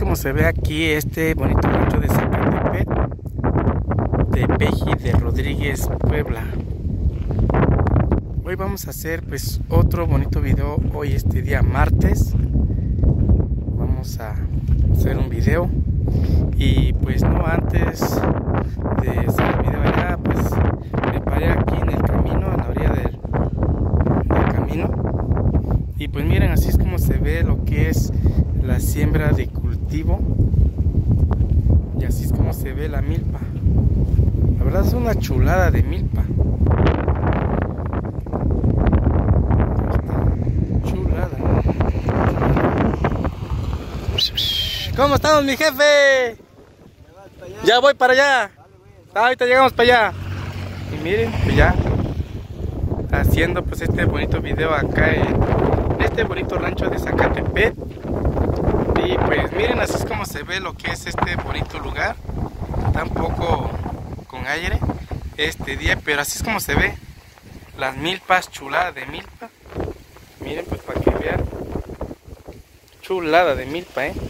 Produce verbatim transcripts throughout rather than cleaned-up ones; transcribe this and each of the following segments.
como se ve aquí este bonito rancho de Zacatepec, de Peji de Rodríguez, Puebla. Hoy vamos a hacer pues otro bonito video. Hoy este día martes vamos a hacer un video. Y pues no, antes de hacer el video allá, pues me paré aquí en el camino, en la orilla del, del camino. Y pues miren, así es como se ve lo que es la siembra de cultivo. Y así es como se ve la milpa. La verdad es una chulada de milpa. Chulada. ¿Cómo estamos, mi jefe? Ya voy para allá. Ahorita llegamos para allá. Y miren, pues ya haciendo pues este bonito video acá en este bonito rancho de Zacatepec. Y pues miren, así es como se ve lo que es este bonito lugar. Está un poco con aire este día, pero así es como se ve las milpas, chulada de milpa. Miren, pues para que vean, chulada de milpa, eh.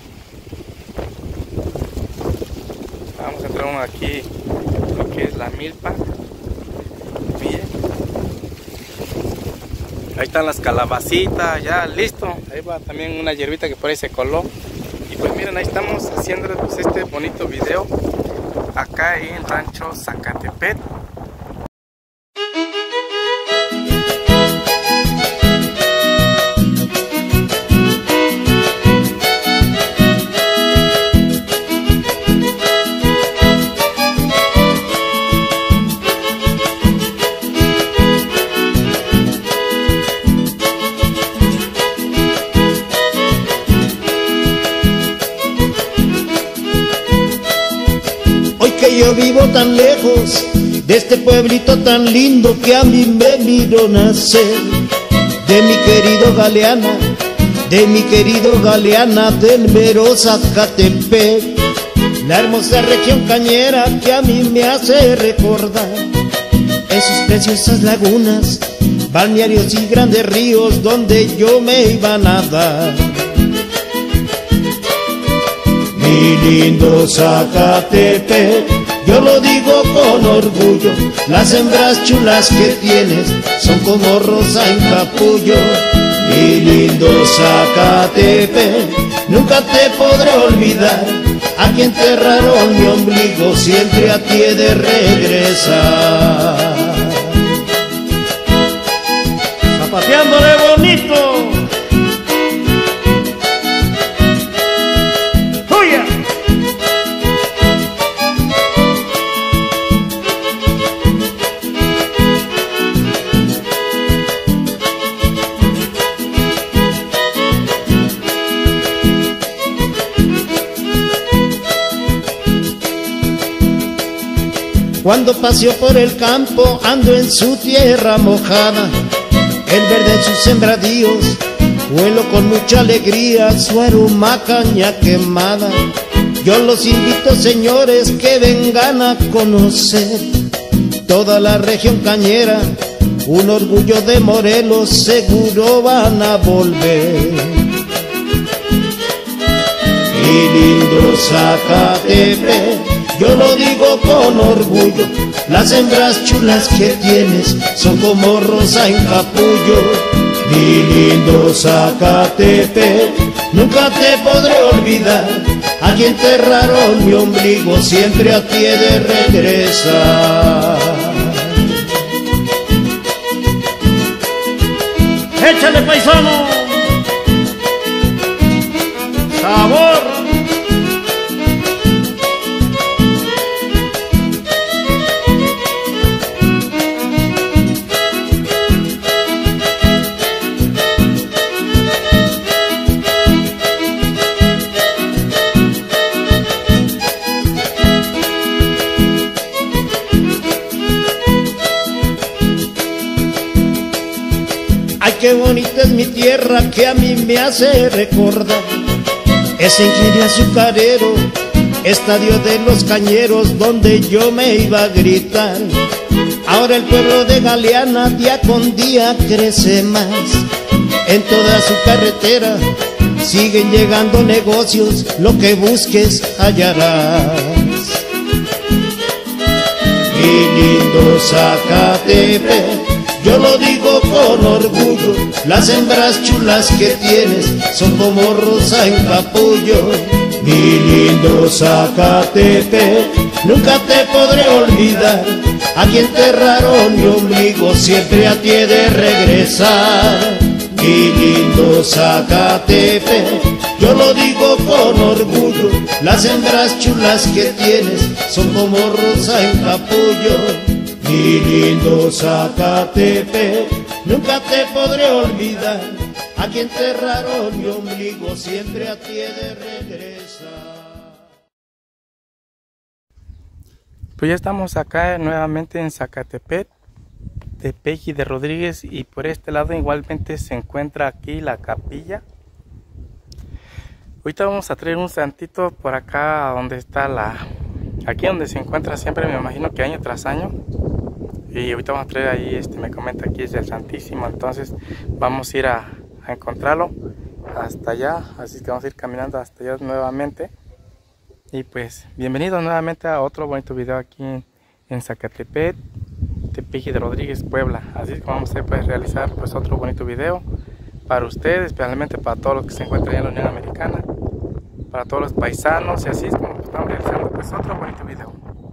Vamos a entrar aquí lo que es la milpa. Bien. Ahí están las calabacitas, ya listo. Ahí va también una hierbita que por ahí se coló. Y pues miren, ahí estamos haciendo pues, este bonito video acá en el rancho Zacatepec. Yo vivo tan lejos de este pueblito tan lindo que a mí me miró nacer. De mi querido Galeana, de mi querido Galeana del mero Zacatepec. La hermosa región cañera que a mí me hace recordar esos preciosas lagunas, balnearios y grandes ríos donde yo me iba a nadar. Mi lindo Zacatepec, yo lo digo con orgullo, las hembras chulas que tienes son como rosa en capullo. Mi lindo Zacatepec, nunca te podré olvidar, aquí enterraron mi ombligo, siempre a ti he de regresar. Zapateándole bonito. Cuando paseo por el campo ando en su tierra mojada, el verde en sus sembradíos, huelo con mucha alegría su aroma caña quemada. Yo los invito, señores, que vengan a conocer toda la región cañera, un orgullo de Morelos, seguro van a volver. Mi lindo Zacatepec, yo lo digo con orgullo, las hembras chulas que tienes son como rosa en capullo. Mi lindo Zacatepec, nunca te podré olvidar, aquí enterraron mi ombligo, siempre a ti he de regresar. ¡Échale, paisano! ¡Sabor! Ay, qué bonita es mi tierra que a mí me hace recordar ese ingenio azucarero, estadio de los cañeros donde yo me iba a gritar. Ahora el pueblo de Galeana día con día crece más, en toda su carretera siguen llegando negocios, lo que busques hallarás. Mi lindo Zacatepec, yo lo digo con orgullo, las hembras chulas que tienes son como rosa en capullo. Mi lindo Zacatepec, nunca te podré olvidar, aquí enterraron mi ombligo, siempre a ti he de regresar. Mi lindo Zacatepec, yo lo digo con orgullo, las hembras chulas que tienes son como rosa en capullo. Mi lindo Zacatepec, nunca te podré olvidar, aquí enterraron mi ombligo, siempre a ti he de regresar. Pues ya estamos acá nuevamente en Zacatepec, Tepeji de Rodríguez, y por este lado igualmente se encuentra aquí la capilla. Ahorita vamos a traer un santito por acá donde está la, aquí donde se encuentra siempre, me imagino que año tras año. Y ahorita vamos a traer ahí, este me comenta aquí es el Santísimo, entonces vamos a ir a, a encontrarlo hasta allá, así que vamos a ir caminando hasta allá nuevamente. Y pues bienvenidos nuevamente a otro bonito video aquí en, en Zacatepec, Tepeji de Rodríguez, Puebla. Así que vamos a pues, realizar pues otro bonito video para ustedes, especialmente para todos los que se encuentran en la Unión Americana, para todos los paisanos, y así es como estamos realizando pues otro bonito video.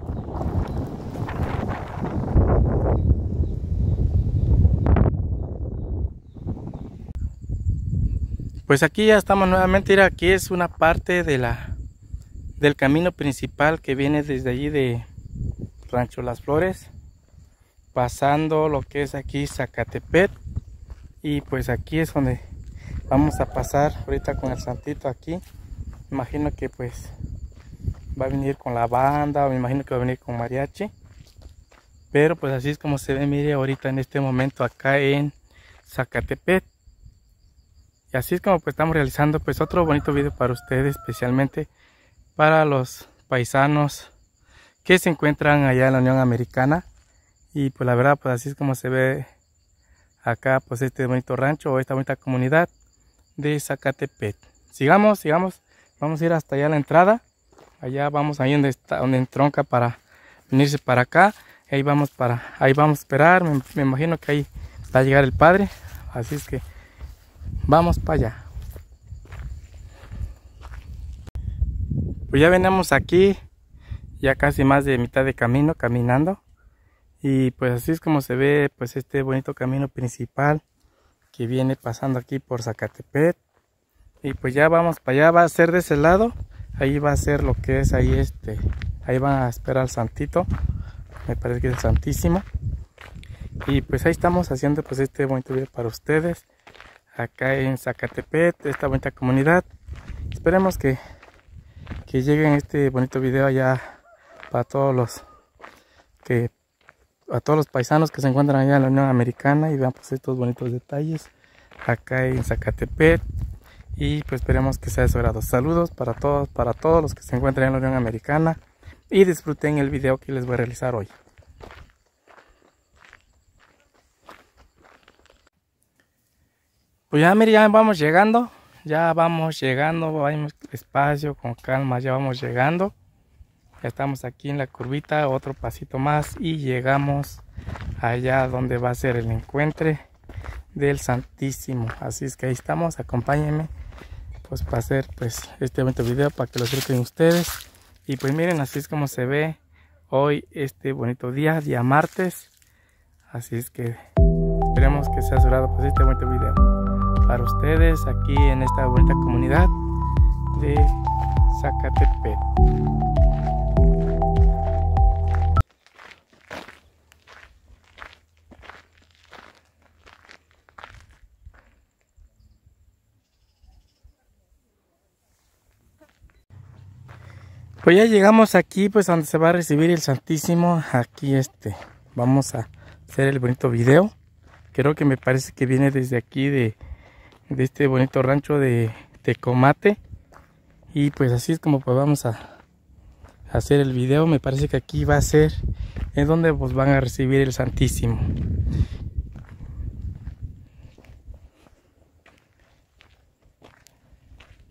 Pues aquí ya estamos nuevamente, mira, aquí es una parte de la del camino principal que viene desde allí de Rancho Las Flores, pasando lo que es aquí Zacatepec, y pues aquí es donde vamos a pasar ahorita con el santito aquí. Imagino que pues va a venir con la banda, o me imagino que va a venir con mariachi, pero pues así es como se ve, mire, ahorita en este momento acá en Zacatepec. Y así es como pues estamos realizando pues otro bonito video para ustedes, especialmente para los paisanos que se encuentran allá en la Unión Americana. Y pues la verdad pues así es como se ve acá pues este bonito rancho o esta bonita comunidad de Zacatepec. Sigamos, sigamos, vamos a ir hasta allá a la entrada. Allá vamos ahí donde está, donde entronca para venirse para acá. Ahí vamos para, ahí vamos a esperar, me, me imagino que ahí va a llegar el padre, así es que vamos para allá. Pues ya venimos aquí, ya casi más de mitad de camino caminando. Y pues así es como se ve pues este bonito camino principal que viene pasando aquí por Zacatepec. Y pues ya vamos para allá, va a ser de ese lado. Ahí va a ser lo que es ahí este, ahí van a esperar al santito. Me parece que es el Santísimo. Y pues ahí estamos haciendo pues este bonito video para ustedes. Acá en Zacatepec, esta bonita comunidad. Esperemos que, que lleguen este bonito video allá para todos los que a todos los paisanos que se encuentran allá en la Unión Americana y vean pues estos bonitos detalles acá en Zacatepec. Y pues esperemos que sea de su agrado. Saludos para todos, para todos los que se encuentran en la Unión Americana, y disfruten el video que les voy a realizar hoy. Pues ya, mire, ya vamos llegando, ya vamos llegando, vamos despacio, con calma, ya vamos llegando. Ya estamos aquí en la curvita, otro pasito más y llegamos allá donde va a ser el encuentro del Santísimo. Así es que ahí estamos, acompáñenme pues para hacer pues este bonito video para que lo disfruten ustedes. Y pues miren, así es como se ve hoy este bonito día, día martes. Así es que esperemos que sea durado pues este bonito video para ustedes aquí en esta bonita comunidad de Zacatepec. Pues ya llegamos aquí pues donde se va a recibir el Santísimo. Aquí este vamos a hacer el bonito video. Creo que me parece que viene desde aquí de, de este bonito rancho de Tecomate. Y pues así es como pues vamos a hacer el video. Me parece que aquí va a ser en donde pues van a recibir el Santísimo.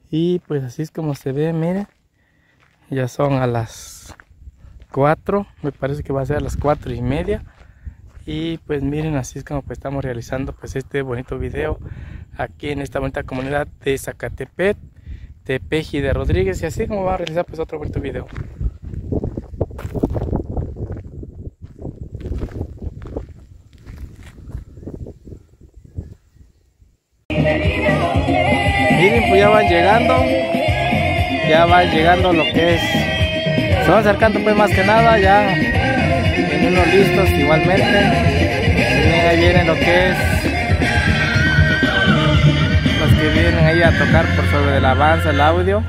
Y pues así es como se ve, miren. Ya son a las cuatro, me parece que va a ser a las cuatro y media. Y pues miren, así es como pues estamos realizando pues este bonito video aquí en esta bonita comunidad de Zacatepec, Tepeji de Rodríguez. Y así es como va a realizar pues otro bonito video. Miren, pues ya van llegando, ya van llegando lo que es, se van acercando pues más que nada, ya en unos listos igualmente. Miren, ahí vienen lo que es, los que vienen ahí a tocar por sobre el avance, el audio.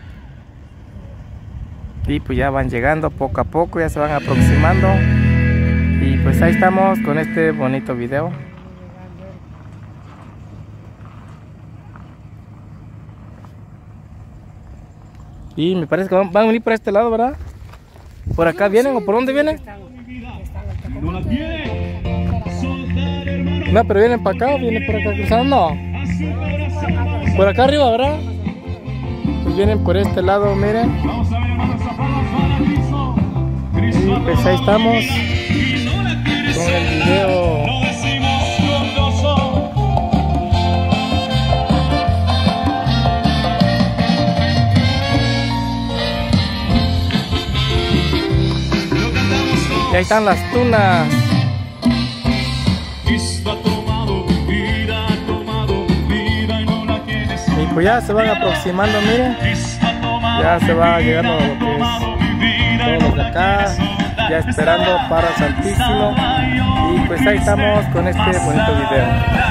Y pues ya van llegando poco a poco, ya se van aproximando. Y pues ahí estamos con este bonito video. Y me parece que van, van a venir por este lado, ¿verdad? ¿Por acá vienen o por dónde vienen? No, pero vienen para acá o vienen por acá cruzando. No. Por acá arriba, ¿verdad? Pues vienen por este lado, miren. Y pues ahí estamos con el video. Y ahí están las tunas. Y pues ya se van aproximando, miren. Ya se va llegando lo que es todos los de acá, ya esperando para Santísimo. Y pues ahí estamos con este bonito video.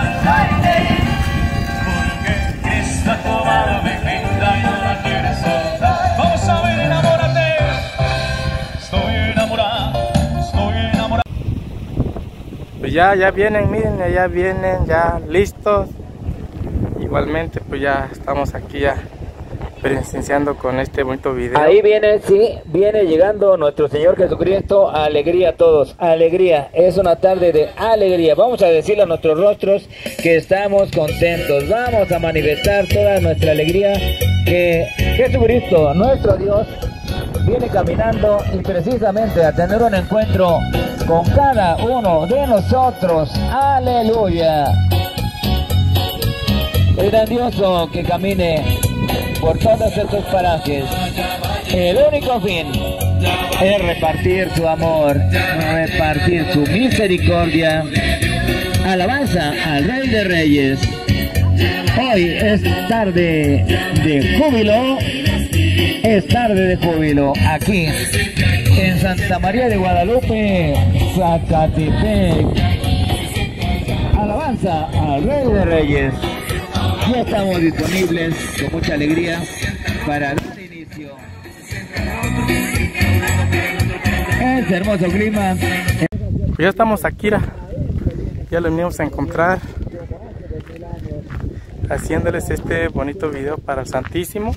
Pues ya, ya vienen, miren, ya vienen, ya listos. Igualmente, pues ya estamos aquí ya presenciando con este bonito video. Ahí viene, sí, viene llegando nuestro Señor Jesucristo. Alegría a todos, alegría, es una tarde de alegría. Vamos a decirle a nuestros rostros que estamos contentos. Vamos a manifestar toda nuestra alegría que Jesucristo, nuestro Dios, viene caminando y precisamente a tener un encuentro con cada uno de nosotros. Aleluya. Es grandioso que camine por todos estos parajes. El único fin es repartir su amor, repartir su misericordia. Alabanza al Rey de Reyes. Hoy es tarde de júbilo, es tarde de júbilo aquí en Santa María de Guadalupe, Zacatepec. Alabanza al Rey de Reyes. Ya estamos disponibles con mucha alegría para dar inicio a este hermoso clima. Pues ya estamos aquí, ya lo venimos a encontrar, haciéndoles este bonito video para el Santísimo.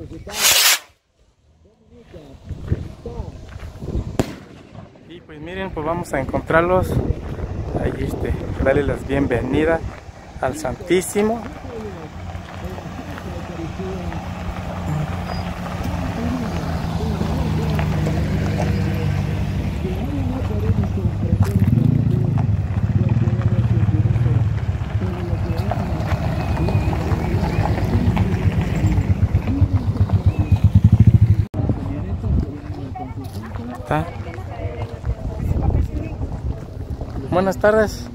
Y pues miren, pues vamos a encontrarlos ahí, este, darles las bienvenidas al Santísimo. ¿Está? Buenas tardes.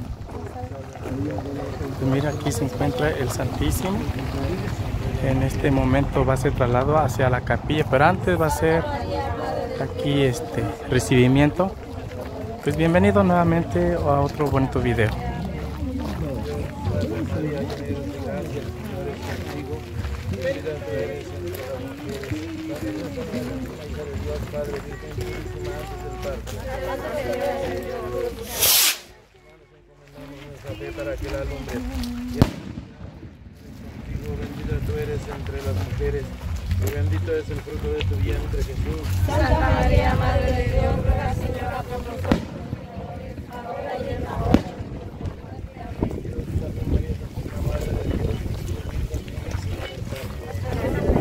Pues mira, aquí se encuentra el Santísimo. En este momento va a ser trasladado hacia la capilla, pero antes va a ser aquí este recibimiento. Pues bienvenido nuevamente a otro bonito video. Para que la alumbre. Bendita tú eres entre las mujeres y bendito es el fruto de tu vientre, Jesús. Santa María, Madre de Dios, ruega, Señora, por nosotros, ahora y en la hora. Santa María, Santa Madre de Dios,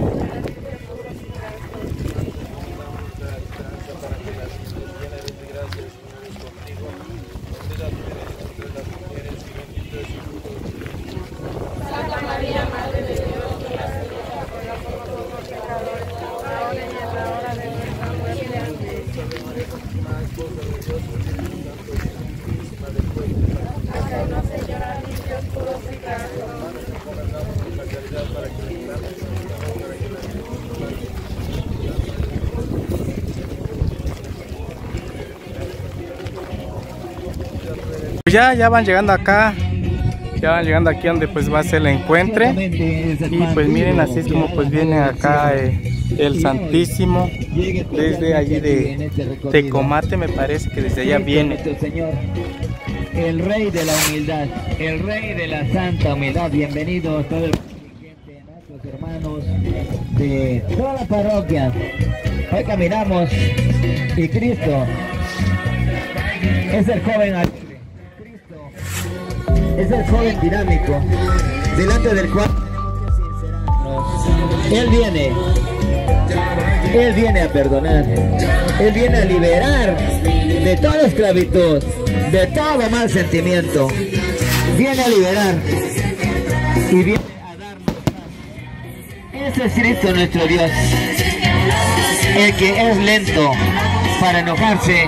Ya, ya van llegando acá. Ya van llegando aquí donde pues va a ser el encuentro. Y pues miren, así es como pues viene acá eh, el Santísimo. Desde allí de Tecomate, me parece que desde allá viene. Señor, el Rey de la humildad, el Rey de la santa humildad. Bienvenidos todo el contingente, nuestros hermanos de toda la parroquia. Hoy caminamos y Cristo es el joven alegre. Cristo es el joven dinámico, delante del cual Él viene, Él viene a perdonar, Él viene a liberar de toda esclavitud, de todo mal sentimiento, viene a liberar y viene a darnos paz. Ese es Cristo nuestro Dios, el que es lento para enojarse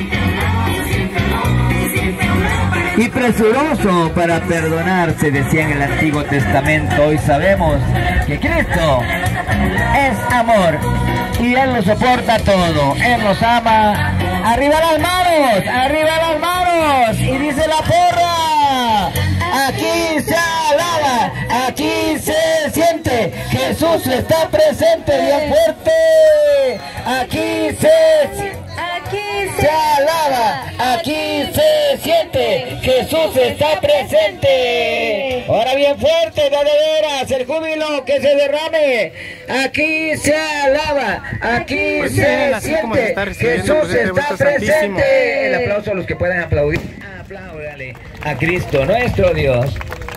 y presuroso para perdonar, se decía en el Antiguo Testamento. Hoy sabemos que Cristo es amor y Él lo soporta todo, Él nos ama. ¡Arriba las manos! ¡Arriba las manos! Y dice la porra: aquí se alaba, aquí se siente, Jesús está presente, bien fuerte. Aquí se Aquí se alaba, aquí se siente, Jesús está presente. Ahora bien fuerte, de veras, el júbilo que se derrame. Aquí se alaba, aquí Pues se bien, así como se siente, está recibiendo, Jesús pues, este está vuestro Santísimo. presente. El aplauso a los que puedan aplaudir. Apláudale a Cristo nuestro Dios.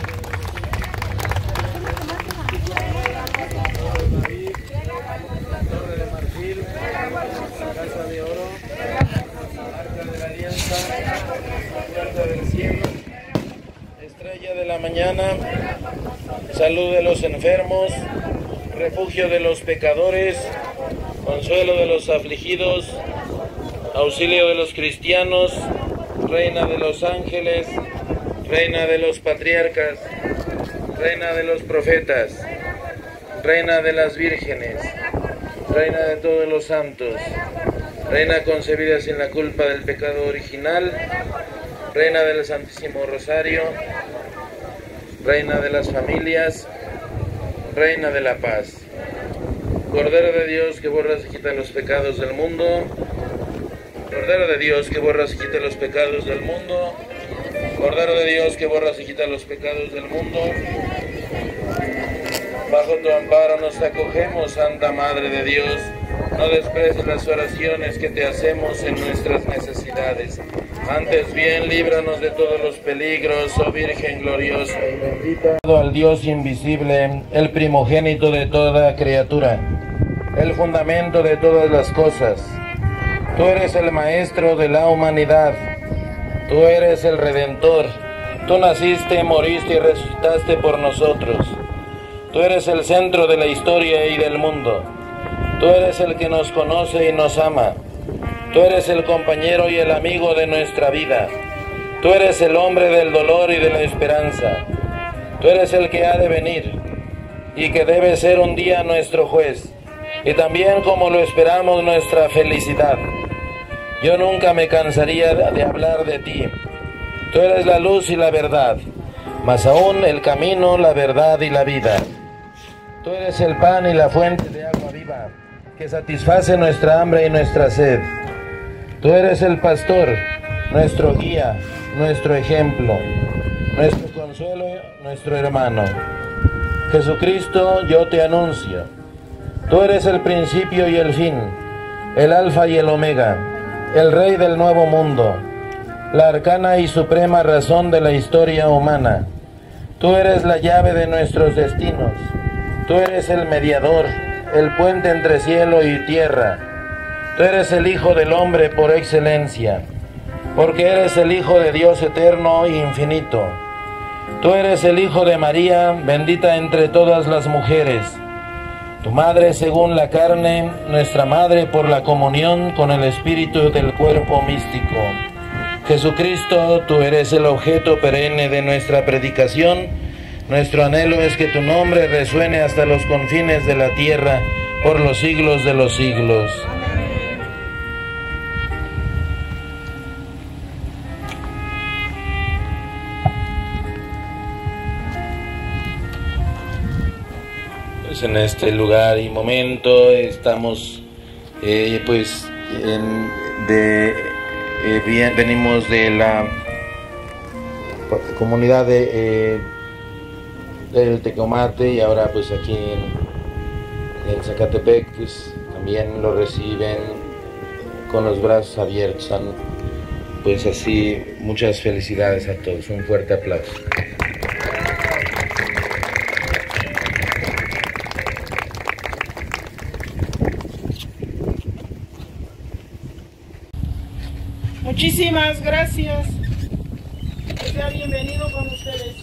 Estrella de la mañana, salud de los enfermos, refugio de los pecadores, consuelo de los afligidos, auxilio de los cristianos, reina de los ángeles, reina de los patriarcas, reina de los profetas, reina de las vírgenes, reina de todos los santos, reina concebida sin la culpa del pecado original, reina del Santísimo Rosario, reina de las familias, reina de la paz, Cordero de Dios que borras y quita los pecados del mundo, Cordero de Dios que borras y quita los pecados del mundo, Cordero de Dios que borras y quita los pecados del mundo. Bajo tu amparo nos acogemos, Santa Madre de Dios. No desprecies las oraciones que te hacemos en nuestras necesidades. Antes bien, líbranos de todos los peligros, oh Virgen gloriosa y bendita. Al Dios invisible, el primogénito de toda criatura, el fundamento de todas las cosas. Tú eres el Maestro de la humanidad. Tú eres el Redentor. Tú naciste, moriste y resucitaste por nosotros. Tú eres el centro de la historia y del mundo. Tú eres el que nos conoce y nos ama. Tú eres el compañero y el amigo de nuestra vida. Tú eres el hombre del dolor y de la esperanza. Tú eres el que ha de venir y que debe ser un día nuestro juez, y también, como lo esperamos, nuestra felicidad. Yo nunca me cansaría de hablar de ti. Tú eres la luz y la verdad, más aún el camino, la verdad y la vida. Tú eres el pan y la fuente de agua viva, que satisface nuestra hambre y nuestra sed. Tú eres el pastor, nuestro guía, nuestro ejemplo, nuestro consuelo, nuestro hermano. Jesucristo, yo te anuncio. Tú eres el principio y el fin, el alfa y el omega, el rey del nuevo mundo, la arcana y suprema razón de la historia humana. Tú eres la llave de nuestros destinos. Tú eres el mediador, el puente entre cielo y tierra. Tú eres el Hijo del Hombre por excelencia, porque eres el Hijo de Dios eterno e infinito. Tú eres el Hijo de María, bendita entre todas las mujeres. Tu madre según la carne, nuestra madre por la comunión con el espíritu del cuerpo místico. Jesucristo, tú eres el objeto perenne de nuestra predicación. Nuestro anhelo es que tu nombre resuene hasta los confines de la tierra por los siglos de los siglos. pues en este lugar y momento estamos eh, pues en, de eh, bien, venimos de la comunidad de eh, del Tecomate, y ahora pues aquí en, en Zacatepec pues también lo reciben con los brazos abiertos. Pues así, muchas felicidades a todos, un fuerte aplauso. Muchísimas gracias. Sea bienvenido con ustedes.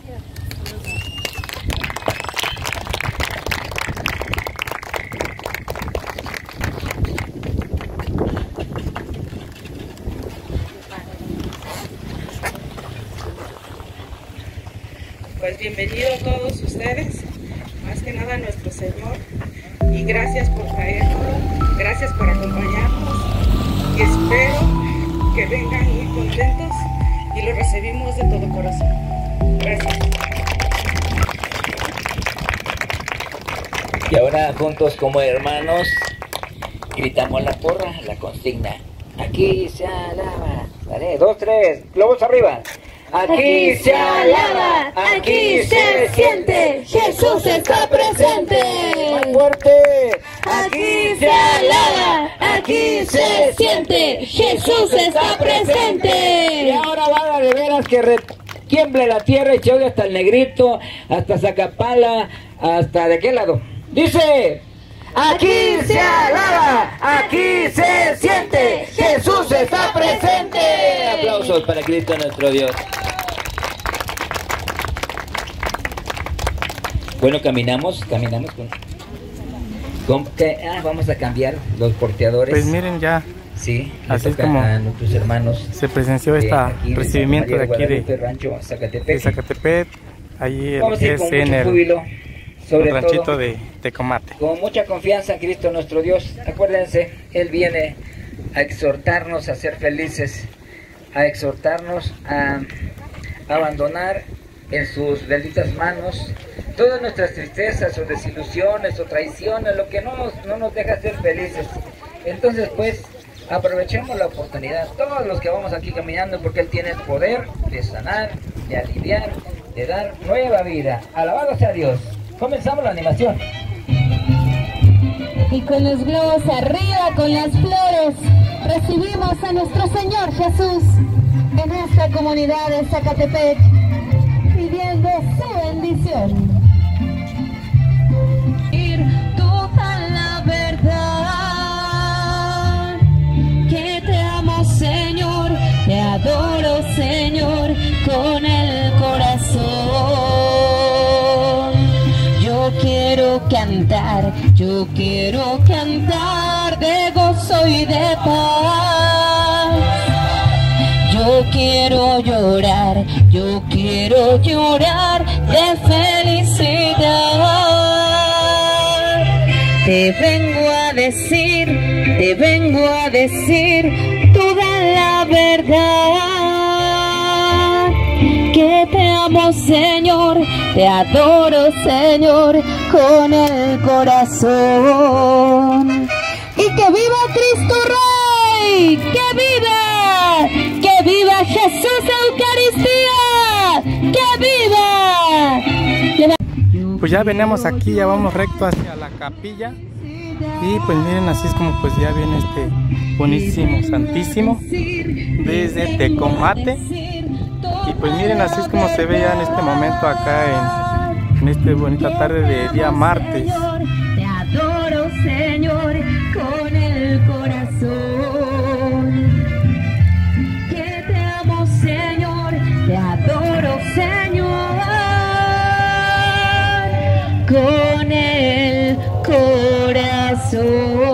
Pues bienvenido a todos ustedes, más que nada a nuestro Señor, y gracias por traernos, gracias por acompañarnos, y espero que vengan muy contentos y lo recibimos de todo corazón. Gracias. Y ahora juntos como hermanos gritamos la porra, la consigna. Aquí se alaba. Vale, dos, tres, globos arriba. Aquí se alaba, aquí se siente, Jesús está presente. Más fuerte. Aquí se alaba, aquí se siente, Jesús está Y presente. ahora va a de veras que re- tiemble la tierra y se oye hasta el Negrito, hasta Zacapala, hasta de qué lado. Dice, aquí se alaba, aquí se siente, Jesús está presente. Aplausos para Cristo nuestro Dios. Bueno, caminamos, caminamos con... con que, ah, vamos a cambiar los porteadores. Pues miren, ya Sí, le así es toca como a nuestros hermanos se presenció de este aquí, de recibimiento de Santa María aquí de, Guadalupe, Rancho Zacatepec. de Zacatepec, allí Vamos a ir es con en mucho el, júbilo, sobre ranchito todo de Tecomate. con mucha confianza en Cristo nuestro Dios. Acuérdense, Él viene a exhortarnos a ser felices, a exhortarnos a abandonar en sus benditas manos todas nuestras tristezas o desilusiones o traiciones, lo que no nos, no nos deja ser felices. Entonces pues aprovechemos la oportunidad, todos los que vamos aquí caminando, porque Él tiene el poder de sanar, de aliviar, de dar nueva vida. Alabado sea Dios. Comenzamos la animación. Y con los globos arriba, con las flores, recibimos a nuestro Señor Jesús en esta comunidad de Zacatepec, pidiendo su bendición. Toda la verdad, que te amo, Señor, te adoro, Señor, con el corazón. Yo quiero cantar, yo quiero cantar de gozo y de paz. Yo quiero llorar, yo quiero llorar de felicidad. Te vengo a decir, te vengo a decir toda la verdad. Que te amo, Señor, te adoro, Señor, con el corazón. Y que viva Cristo Rey, que viva, que viva Jesús Eucaristía, que viva. Pues ya venimos aquí, ya vamos recto hacia la capilla. Y pues miren, así es como pues ya viene este buenísimo Santísimo desde Tecomate. Y pues miren, así es como se ve ya en este momento acá en, en esta bonita tarde de día martes. Te adoro, Señor, con el corazón. Que te amo, Señor, te adoro, Señor, con el corazón.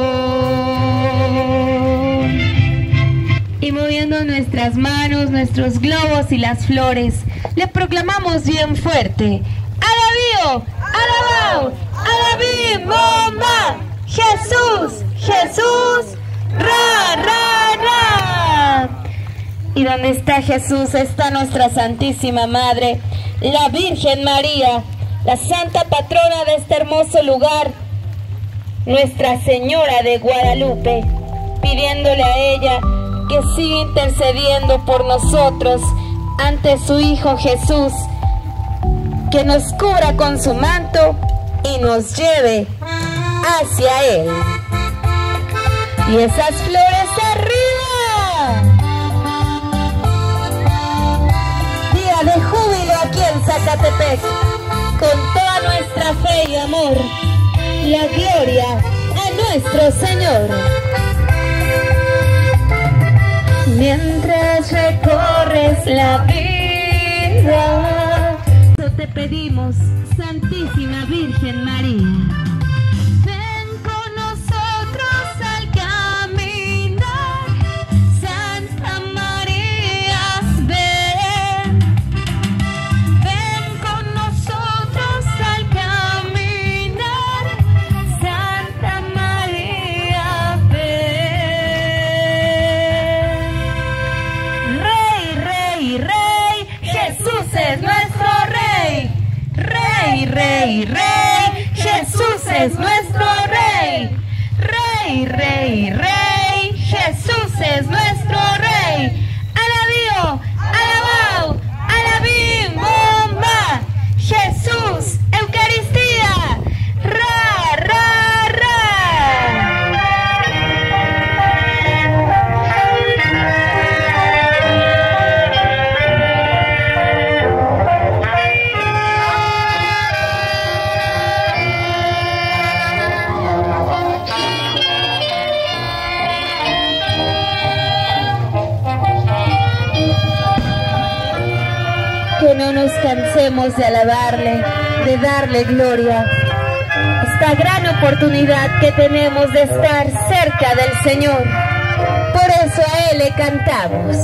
Y moviendo nuestras manos, nuestros globos y las flores, le proclamamos bien fuerte: ¡Alabío! ¡Alabao! ¡Alabí, mamá! ¡Jesús! ¡Jesús! ¡Ra, ra, ra! Y donde está Jesús está nuestra Santísima Madre, la Virgen María, la santa patrona de este hermoso lugar, Nuestra Señora de Guadalupe, pidiéndole a ella que siga intercediendo por nosotros ante su Hijo Jesús, que nos cubra con su manto y nos lleve hacia Él. Y esas flores arriba. Día de júbilo aquí en Zacatepec, con toda nuestra fe y amor, la gloria a nuestro Señor. Mientras recorres la vida, te pedimos, Santísima Virgen María, ven con nosotros al caminar. Santa María, ven, ven con nosotros al caminar. Santa María, ven. Rey, Rey, Rey, Jesús es nuestro Rey. Rey, Rey, Rey, Jesús es nuestro Rey. Rey, Rey, Rey, Jesús es nuestro Rey. Alabío, alabao, alabim, bomba. Jesús, Eucaristía, ra, ra, ra. Que no nos cansemos de alabarle, de darle gloria. Esta gran oportunidad que tenemos de estar cerca del Señor, por eso a Él le cantamos.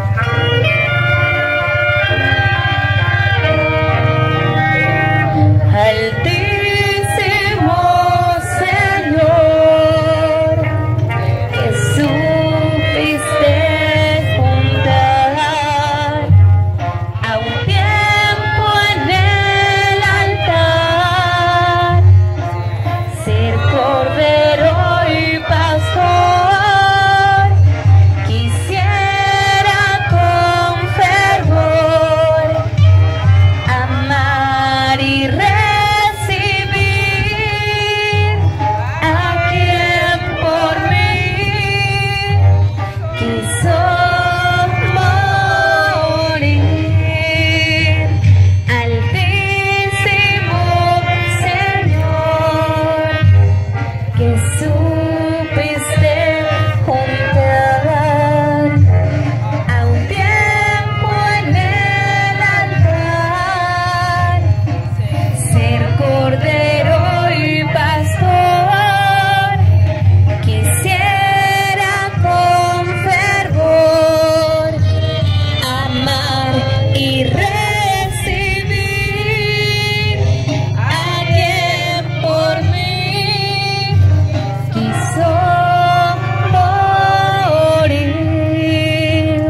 Altísimo Señor, que supiste juntar a un tiempo en el altar, ser cordero y pastor. Quisiera con fervor amar y recibir a quien por mí quiso morir. Altísimo Señor, que supiste juntar a un tiempo en el altar, ser cordero y pastor. Quisiera con fervor amar y recibir a quien por mí quiso morir.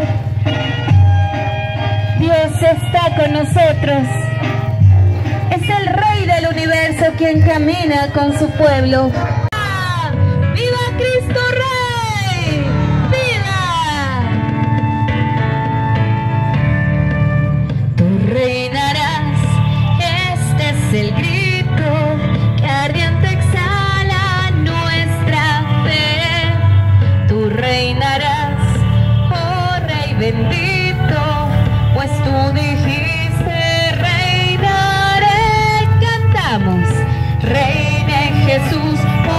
Dios está con nosotros. Es el Rey del universo quien camina con su pueblo. ¡Viva Cristo Rey! ¡Viva! Tú reinarás, este es el grito que ardiente exhala nuestra fe. Tú reinarás, oh Rey bendito, pues tú dijiste reinaré. Cantamos, Reine Jesús.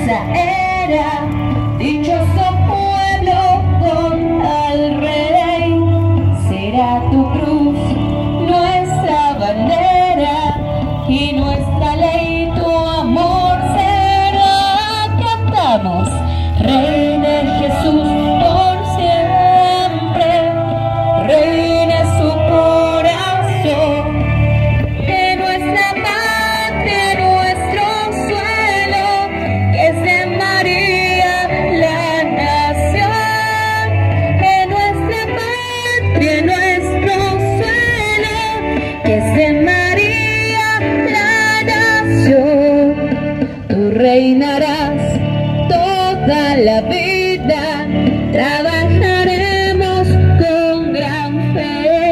hermosa era, dichoso pueblo con al Rey. Será tu cruz nuestra bandera y nuestra ley tu amor será. Cantamos, Rey de Jesús por siempre, reina su corazón, que nuestra patria, nuestro suelo, que es de María la nación, que nuestra patria, nuestro suelo, que es de María la nación. Tú reinarás toda la vida, trabajaremos con gran fe.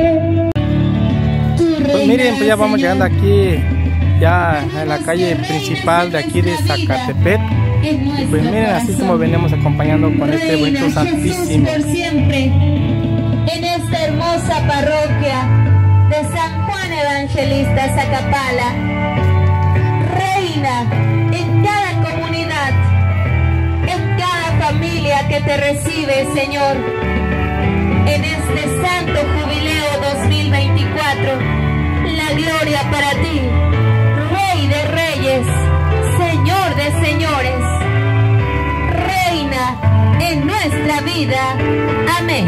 Pues miren, pues ya vamos llegando aquí, ya en la calle principal de aquí de Zacatepec. Y pues miren, así como venimos acompañando con este bonito Santísimo. Por siempre, en esta hermosa parroquia de San Juan Evangelista Zacapala, reina en cada comunidad, en cada familia que te recibe, Señor, en este santo jubileo dos mil veinticuatro, la gloria para ti, Rey de Reyes, Señor de Señores, reina en nuestra vida, amén.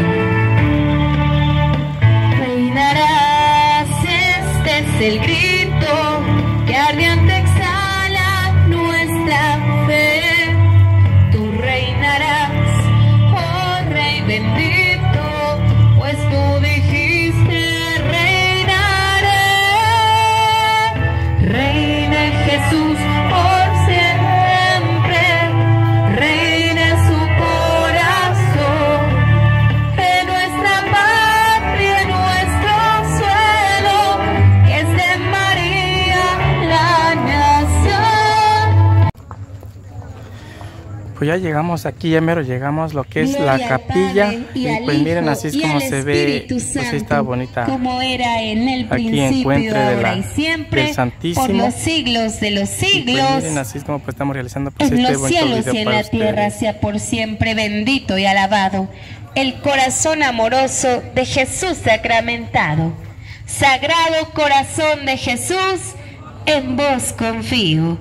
Reinarás, este es el grito que ardiente exhala nuestra fe. Tú reinarás, oh Rey bendito, pues tú dijiste reinaré. Reina Jesús por siempre, reina su corazón, en nuestra patria, en nuestro suelo, que es de María la nación. Pues ya llegamos aquí, ya mero llegamos lo que es Gloria la al capilla. Padre, y Y al pues miren, Hijo, así es y como al se ve, Espíritu pues sí está Santo, bonita. como era en el Aquí principio, encuentre de ahora la- y siempre, del Santísimo. por los siglos de los Y pues siglos. miren, así es como pues estamos realizando pues En este los bonito cielos video y en para la tierra ustedes. sea por siempre bendito y alabado el corazón amoroso de Jesús sacramentado. Sagrado corazón de Jesús, en vos confío.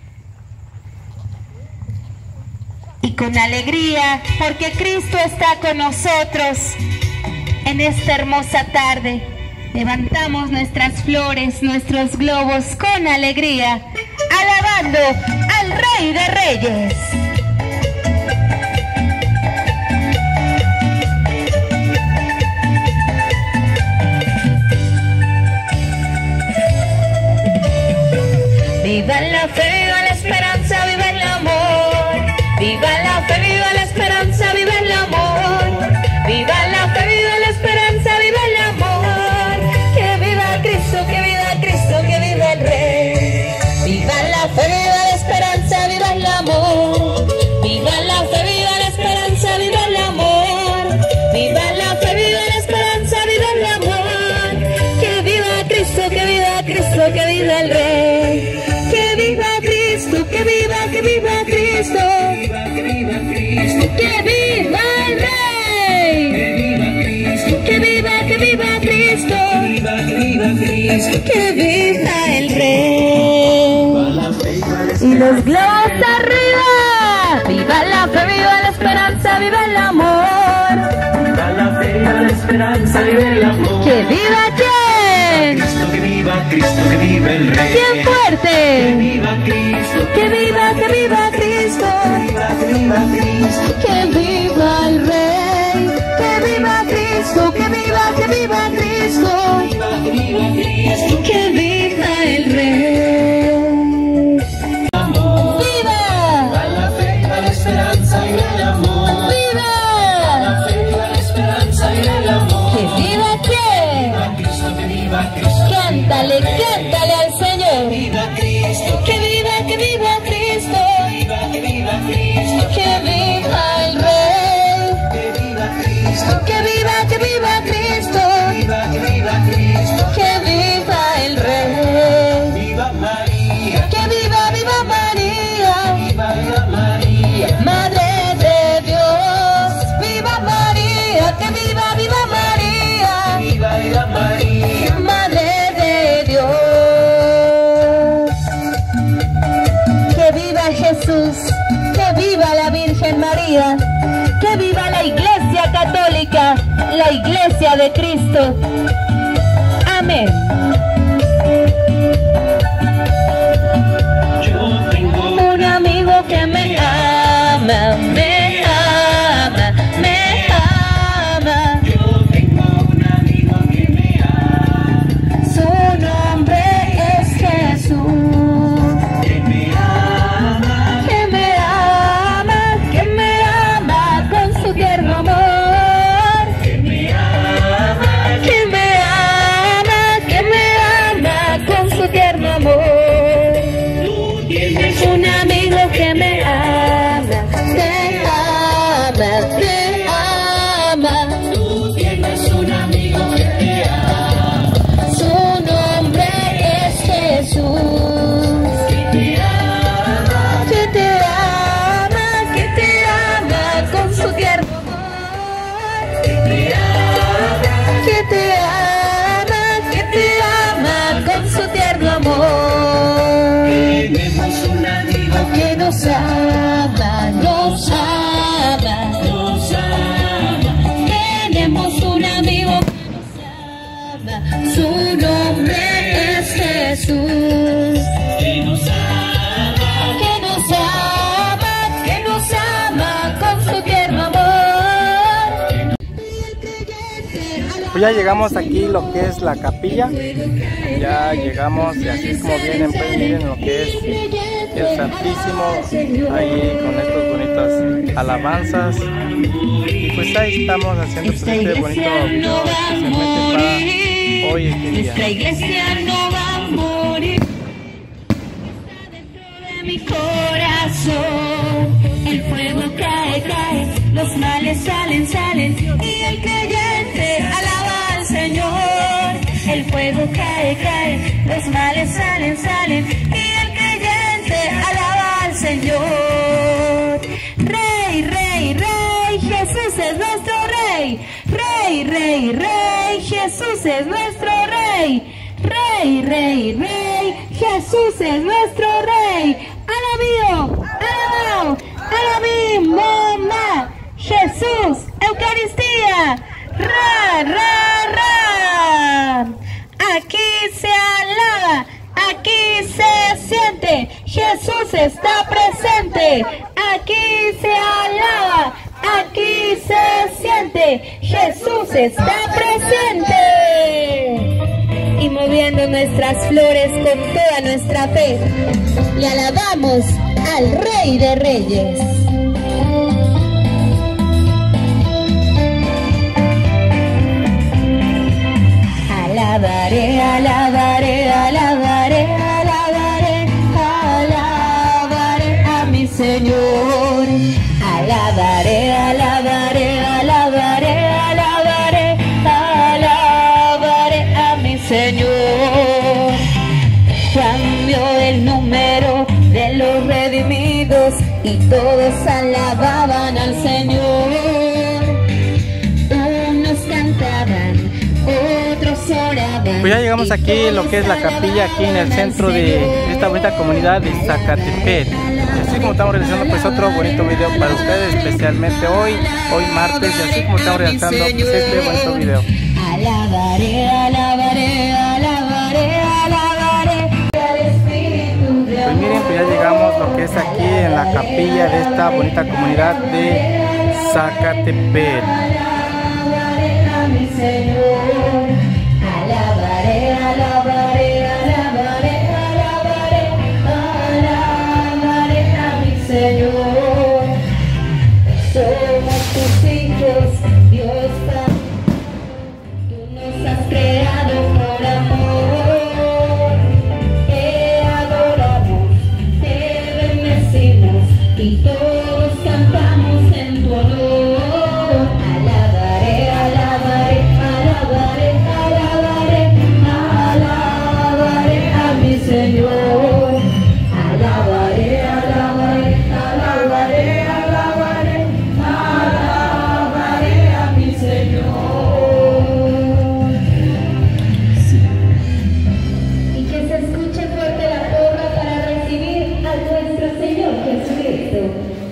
Y con alegría, porque Cristo está con nosotros en esta hermosa tarde, levantamos nuestras flores, nuestros globos con alegría, alabando al Rey de Reyes. Viva la fe, viva la esperanza, viva el amor. Viva la fe, viva la esperanza, viva el amor. Viva la fe, viva la esperanza, viva el amor. Que viva Cristo, que viva Cristo, que viva el Rey. Viva la fe, viva la esperanza, viva el amor. Viva la fe, viva la esperanza, viva el amor. Viva la fe, viva la esperanza, viva el amor. Que viva Cristo, que viva Cristo, que viva el Rey. Que viva Cristo, que viva, que viva Cristo. Que viva Cristo, que viva el Rey. Que viva, que viva Cristo. Que viva el Rey. Y los globos arriba. Viva la fe, viva la esperanza, viva el amor. Viva la fe, viva la esperanza, viva el amor. Que viva quién. Cristo, que viva Cristo, que viva el Rey. Bien fuerte. Que viva Cristo, Que viva, que viva Cristo. que viva Cristo. Que viva el Rey. Que viva Cristo, que viva, que viva Cristo. Que viva Cristo. Que viva el Rey. ¡Viva! La fe, viva la esperanza, viva el amor. ¡Viva! La fe, viva la esperanza, viva el amor. ¿Que viva quién? Cristo, que viva Cristo. Cántale, cántale al Señor. Viva Cristo, Que viva, que viva Cristo. que viva Cristo. Que viva el que viva la Virgen María, que viva la Iglesia Católica, la Iglesia de Cristo. Amén. Yo tengo Un amigo que me ama, me ama, me ama. Yo tengo un amigo que me ama, Su nombre es Jesús. que me ama, Que me ama, que me ama con su tierno amor. que me ama, Que me ama, que me ama con su tierno amor. tú tienes Un amigo que me ama, me ama, me ama. Tú tienes un amigo que te ama, Su nombre es Jesús. que te ama, Que te ama, que te ama con su tierno amor. que te ama, Que te ama, que te ama con su tierno amor. tenemos un amigo Que nos ama, nos ama. nos ama, Tenemos un amigo que nos ama. Su nombre es Jesús. que nos ama, Que nos ama, que nos ama con su tierno amor. Pues ya llegamos aquí lo que es la capilla. Ya llegamos y así es como vienen, pues miren lo que es el Santísimo ahí con estas bonitas alabanzas. Y pues ahí estamos haciendo pues, este bonito video especialmente para hoy este día. Nuestra iglesia no va a morir. Está dentro de mi corazón. El fuego cae, cae, los males salen, salen. Y el creyente alaba al Señor. El fuego cae, cae, los males salen, salen. Y el creyente alaba al Señor. Rey, rey, rey, Jesús es nuestro rey. Rey, rey, rey, Jesús es nuestro rey. Rey, rey, rey, Jesús es nuestro rey. Alabío, alabao, alabim, mamá, Jesús, Eucaristía. Ra, ra, ra. Aquí se alaba, aquí se siente, Jesús está presente. Aquí se alaba, aquí se siente, Jesús está presente. Y moviendo nuestras flores con toda nuestra fe, le alabamos al Rey de Reyes. Alabaré, alabaré, alabaré, alabaré, alabaré a mi Señor. Alabaré, alabaré, alabaré, alabaré, alabaré a mi Señor. Cambió el número de los redimidos y todos alababan al Señor. Unos cantaban, otros oraban. Pues ya llegamos aquí lo que es la capilla aquí en el centro de esta bonita comunidad de Zacatepec. Y así como estamos realizando pues otro bonito video para ustedes, especialmente hoy, hoy martes, y así como estamos realizando pues, este bonito video. Alabaré, alabaré, alabaré, alabaré al Espíritu de Pues amor. miren, pues ya llegamos lo que es aquí en la capilla de esta bonita comunidad de Zacatepec. Alabaré a mi Señor. Alabaré, alabaré, alabaré, alabaré, alabaré a mi Señor. Somos tus hijos, Dios Padre. Tú nos has creado por amor. Te adoramos, te bendecimos y todos cantamos en tu honor. Alabaré, alabaré, alabaré, alabaré, alabaré a mi Señor. Alabaré, alabaré, alabaré, alabaré, alabaré a mi Señor. Y que se escuche fuerte la porra para recibir a nuestro Señor Jesucristo.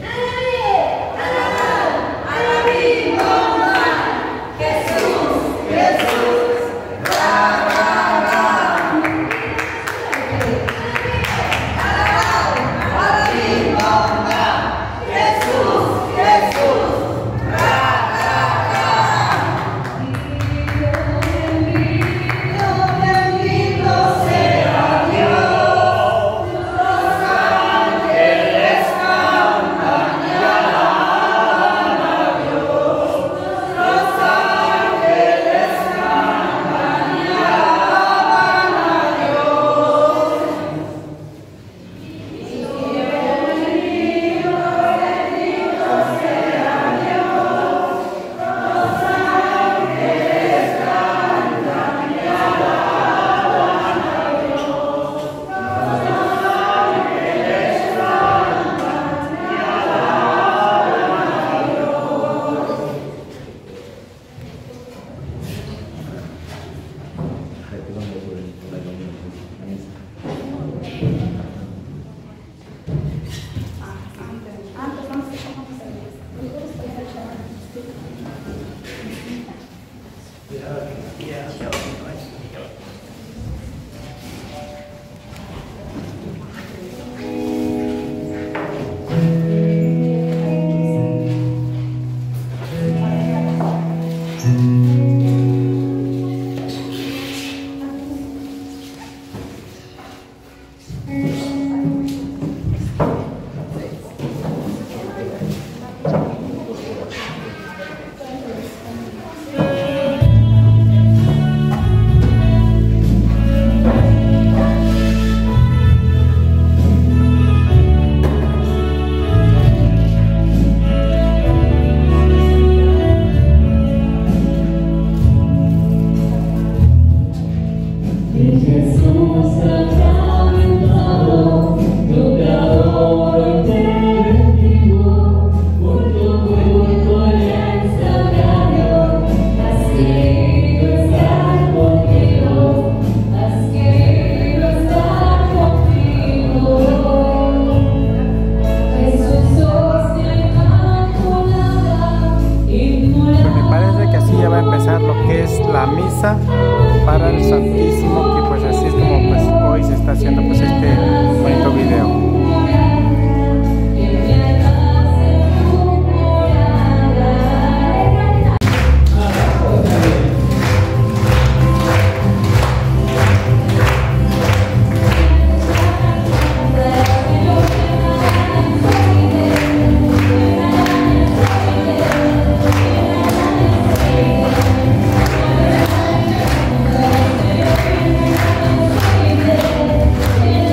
la misa para el Santísimo, que pues así es como pues hoy se está haciendo pues este bonito video. Thank you.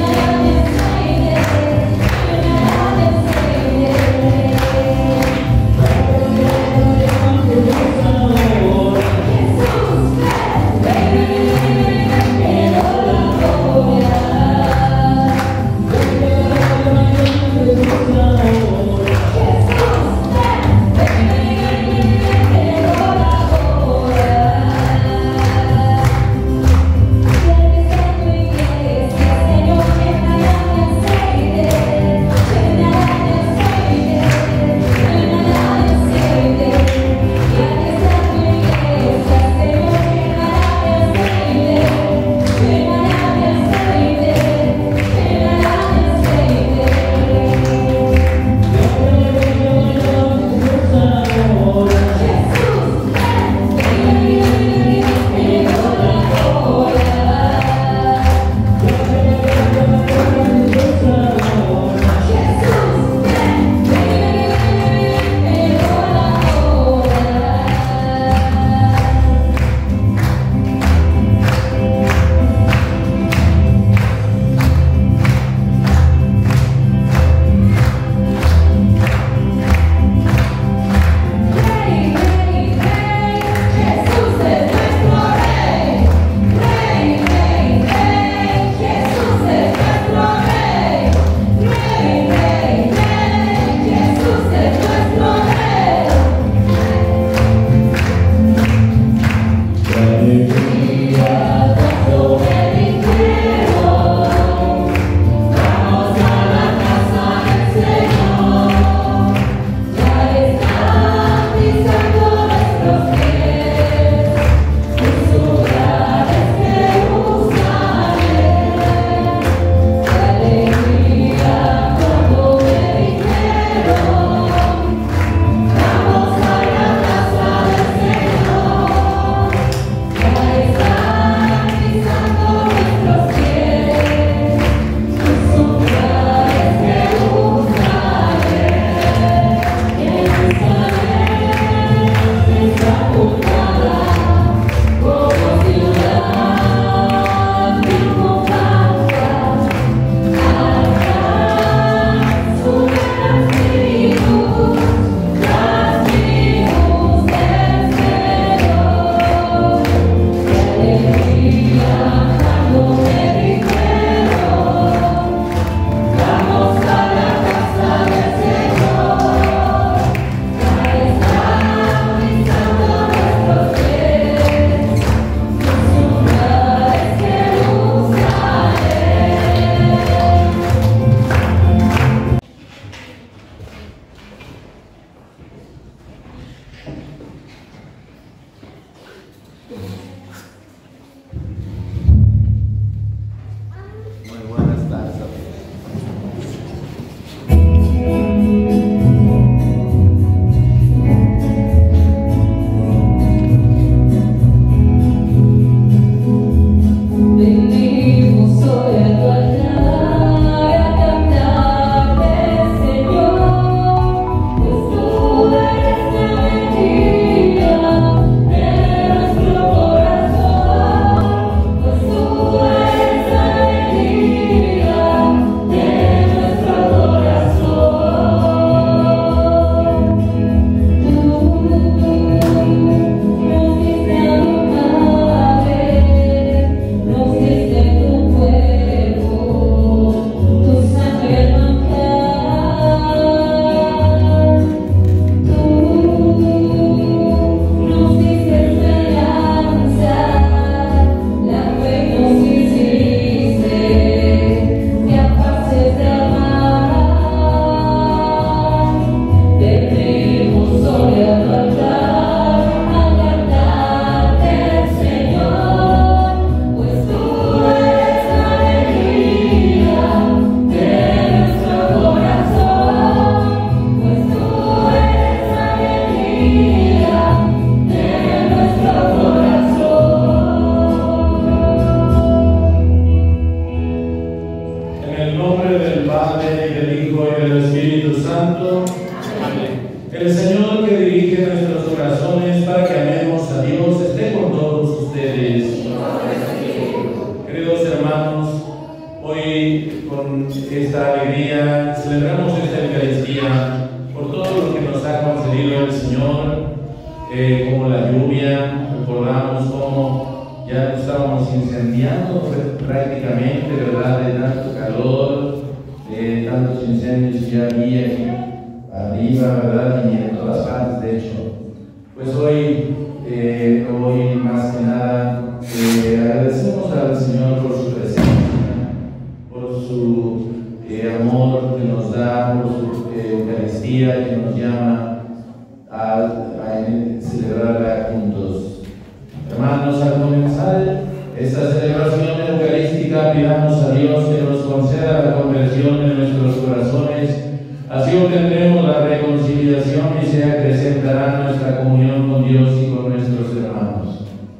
El Señor que dirige nuestros corazones para que amemos a Dios esté con todos ustedes. Queridos hermanos, hoy con esta alegría celebramos esta Eucaristía por todo lo que nos ha concedido el Señor, eh, como la lluvia. Recordamos cómo ya nos estábamos incendiando prácticamente, ¿verdad?, de tanto calor, de tantos incendios que había aquí arriba, ¿verdad?, y en todas partes, de hecho. Pues hoy, eh, hoy más que nada, eh, agradecemos al Señor por su presencia, por su eh, amor que nos da, por su eh, Eucaristía que nos llama a, a celebrarla juntos. Hermanos, al comenzar esta celebración eucarística, pidamos a Dios que nos conceda la conversión de nuestros corazones. Así obtendremos la reconciliación y se acrecentará nuestra comunión con Dios y con nuestros hermanos.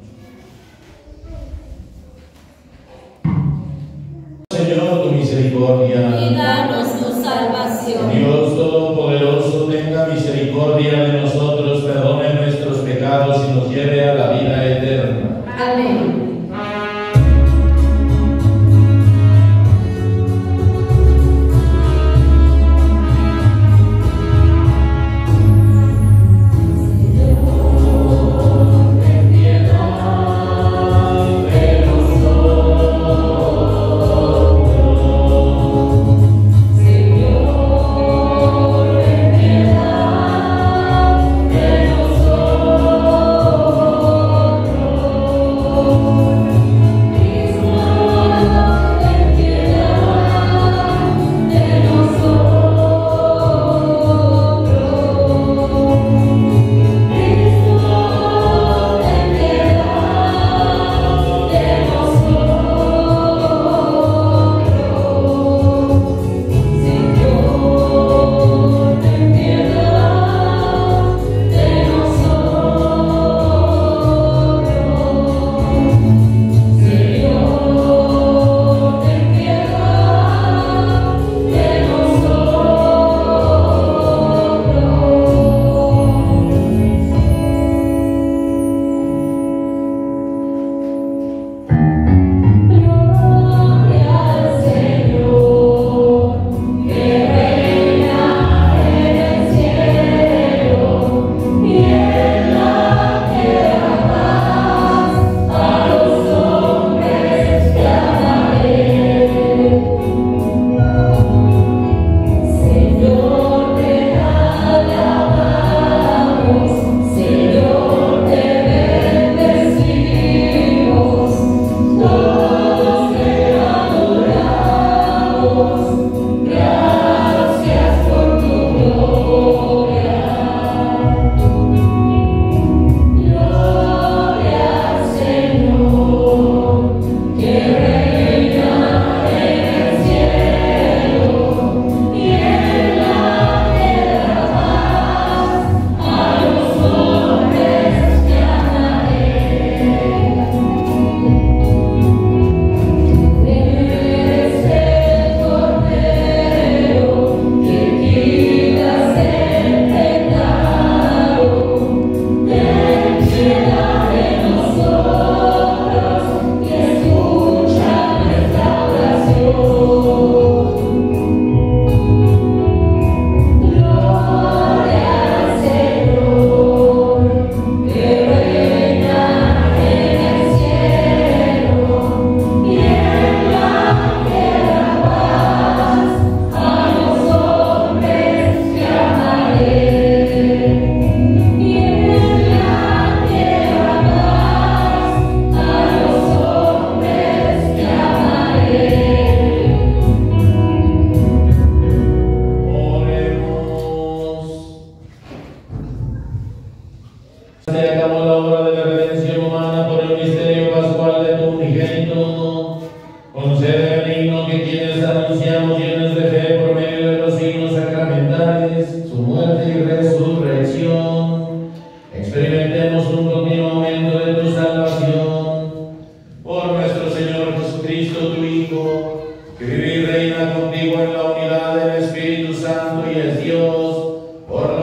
Señor, tu misericordia. Y danos tu salvación. Dios Todopoderoso, tenga misericordia de nosotros, perdone nuestros pecados y nos lleve a la vida eterna. Amén. que vive y reina contigo en la unidad del Espíritu Santo y es Dios por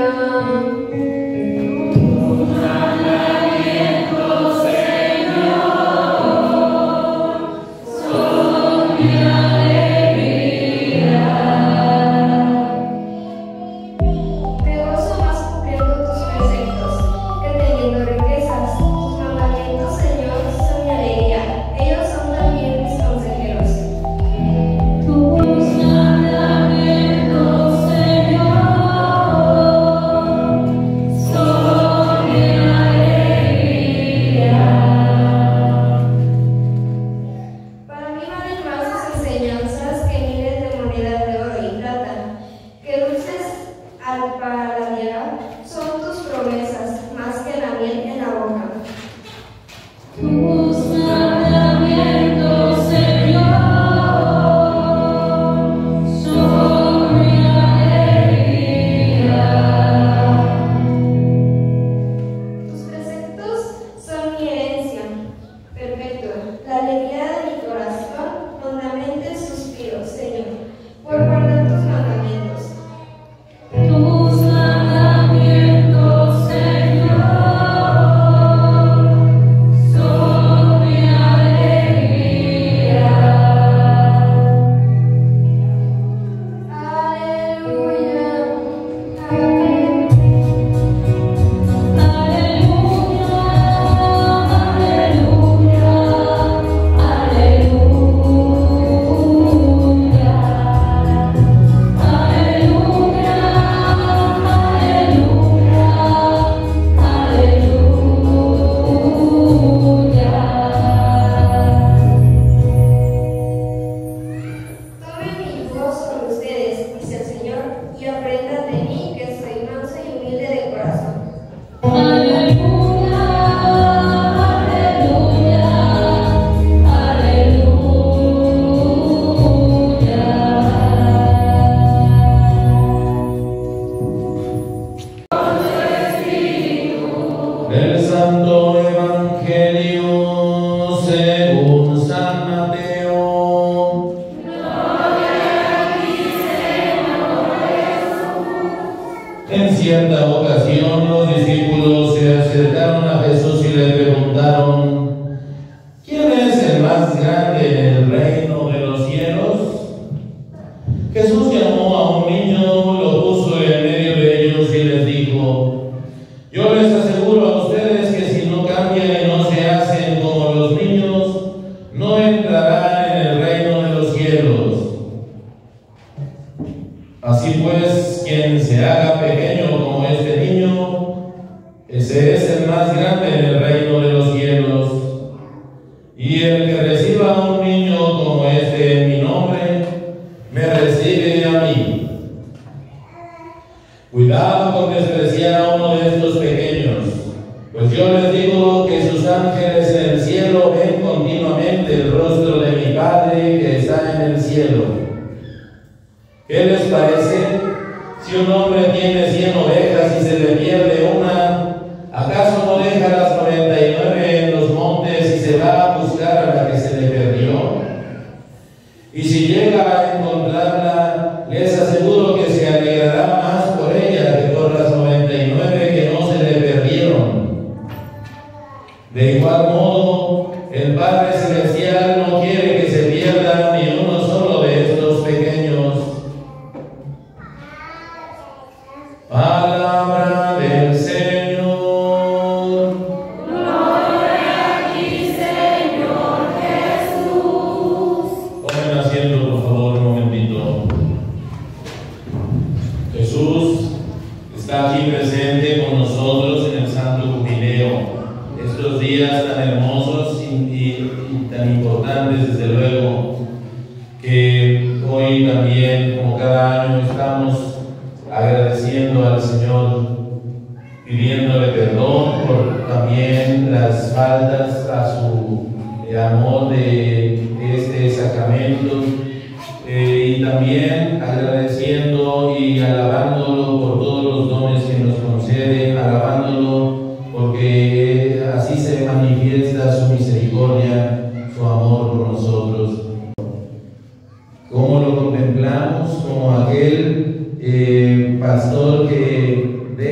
Como lo contemplamos como aquel eh, pastor que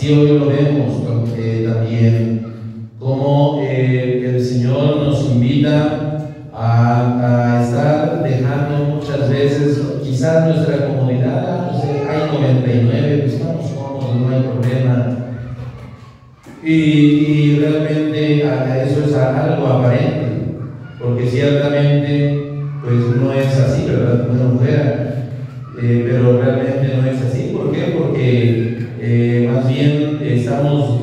Así hoy lo vemos eh, también, como eh, el Señor nos invita a, a estar dejando muchas veces, quizás nuestra comodidad, pues, hay noventa y nueve, pues estamos cómodos, no hay problema. Y, y realmente eso es algo aparente, porque ciertamente pues no es así, ¿verdad? Bueno, fuera, eh, pero realmente no es así. ¿Por qué? Porque eh, más bien estamos,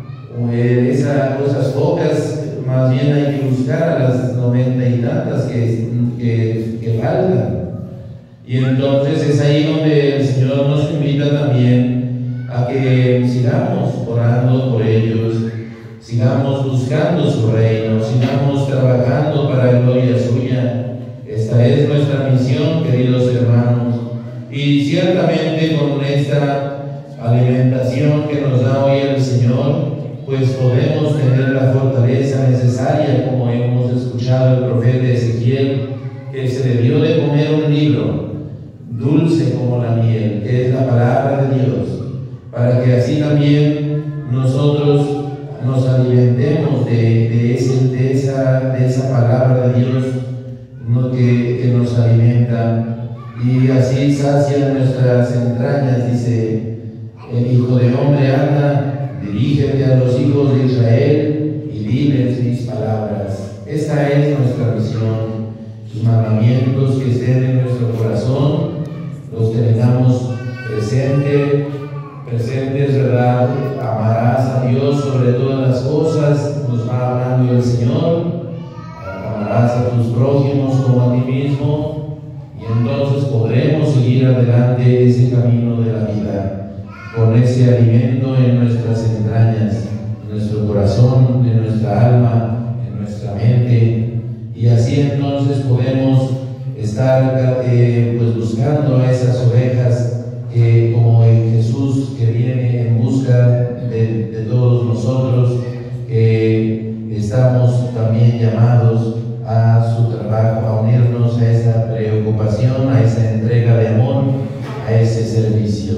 eh, esa, esas pocas, más bien hay que buscar a las noventa y tantas que, que, que faltan. Y entonces es ahí donde el Señor nos invita también a que sigamos orando por ellos, sigamos buscando su reino, sigamos trabajando para gloria suya. Esta es nuestra misión, queridos hermanos, y ciertamente con esta alimentación que nos da hoy el Señor, pues podemos tener la fortaleza necesaria, como hemos escuchado el profeta Ezequiel, que se debió de comer un libro dulce como la miel, que es la palabra de Dios, para que así también nosotros nos alimentemos de, de, ese, de, esa, de esa palabra de Dios, ¿no? que, que nos alimenta, y así sacia nuestras entrañas. Dice el Hijo de Hombre, anda, dirígete a los hijos de Israel y diles mis palabras. Esta es nuestra misión. Sus mandamientos que estén en nuestro corazón, los tengamos presente, presentes, ¿verdad? Amarás a Dios sobre todas las cosas, nos va hablando el Señor. Amarás a tus prójimos como a ti mismo, y entonces podremos seguir adelante ese camino de la vida, con ese alimento en nuestras entrañas, en nuestro corazón, en nuestra alma, en nuestra mente, y así entonces podemos estar eh, pues buscando a esas ovejas que, como en Jesús, que viene en busca de, de todos nosotros, que estamos también llamados a su trabajo, a unirnos a esa preocupación, a esa entrega de amor, a ese servicio.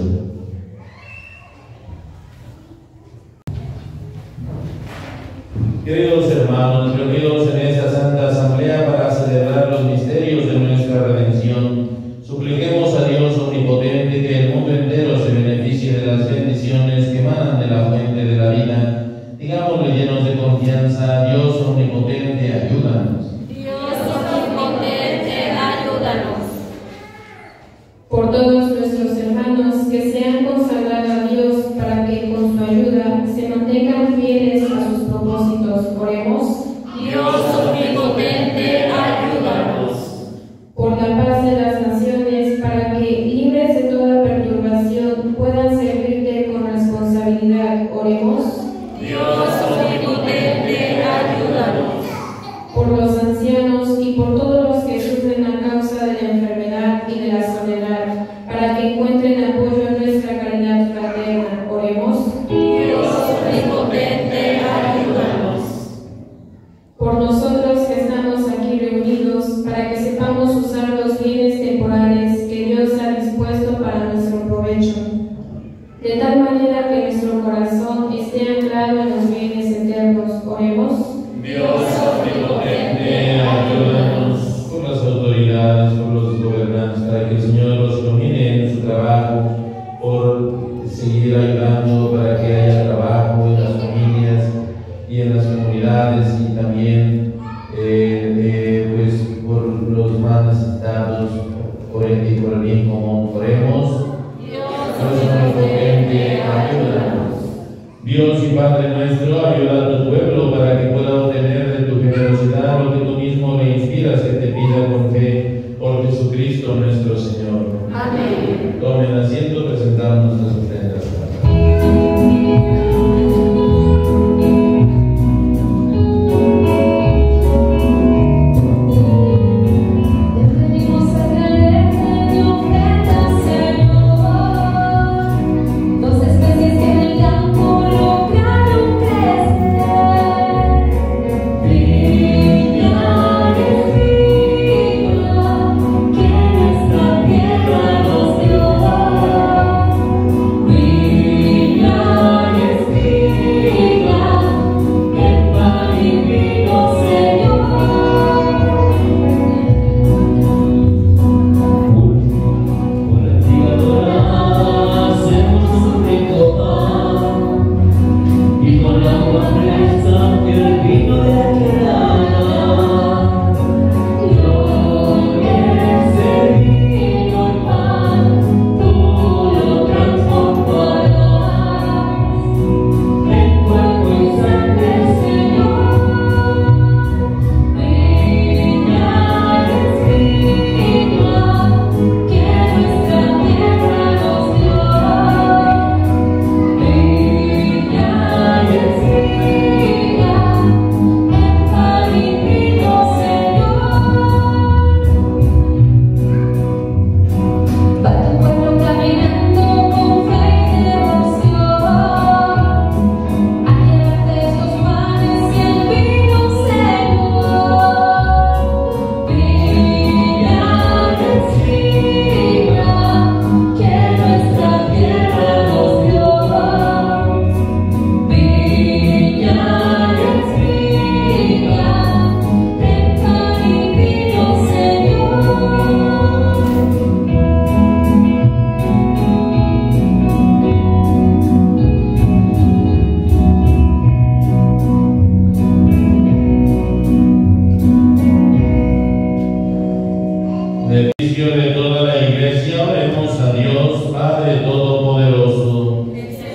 Queridos hermanos, reunidos en esta Santa Asamblea para celebrar los misterios de nuestra redención, supliquemos a Dios omnipotente que el mundo entero se beneficie de las bendiciones que emanan de la fuente de la vida. Digámosle llenos de confianza: Dios omnipotente, ayúdanos. Dios omnipotente, ayúdanos. Por todos nuestros hermanos que se han consagrado a Dios para que con su ayuda se mantengan fieles a sus propósitos, oremos. Dios omnipotente, ayúdanos. Por la paz de las naciones, para que, libres de toda perturbación, puedan servirte con responsabilidad, oremos. Dios omnipotente, ayúdanos. Por los ancianos y por todos los que sufren a causa de la enfermedad y de la soledad, para que encuentren apoyo en nuestra caridad fraterna, oremos. Dios omnipotente, ayúdanos. Por nosotros que estamos aquí reunidos, para que sepamos usar los bienes temporales que Dios ha dispuesto para nuestro provecho, de tal manera que nuestro corazón esté anclado en los bienes eternos, oremos. Dios omnipotente, ayúdanos. Por las autoridades, por los gobernantes, para que el Señor los ilumine en su trabajo, por seguir ayudando para que haya trabajo en las familias y en las comunidades, y también eh, eh, pues por los más necesitados, por el, y por el bien común. Oremos. Dios omnipotente, ayúdanos. Dios y Padre nuestro, ayuda a tu pueblo para que pueda obtener de tu generosidad lo que tú mismo le inspiras que te pida con fe, por Jesucristo nuestro Señor. Amén. Tomen asiento, presentamos nuestras ofrendas. Tierra nos dio, brillar Beneficio de toda la iglesia, oremos a Dios, Padre Todopoderoso.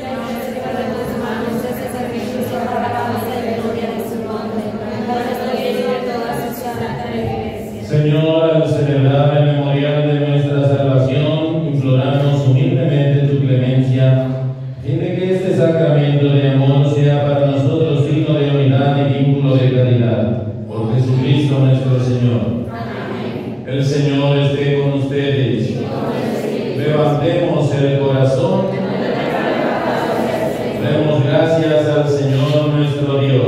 Señor, al celebrar el memorial de nuestra salvación, imploramos humildemente tu clemencia, y de que este sacramento de amor sea para nosotros signo de unidad y vínculo de caridad. Por Jesucristo nuestro Señor. Amén. El Señor esté con ustedes. Levantemos el corazón. Demos gracias al Señor nuestro Dios.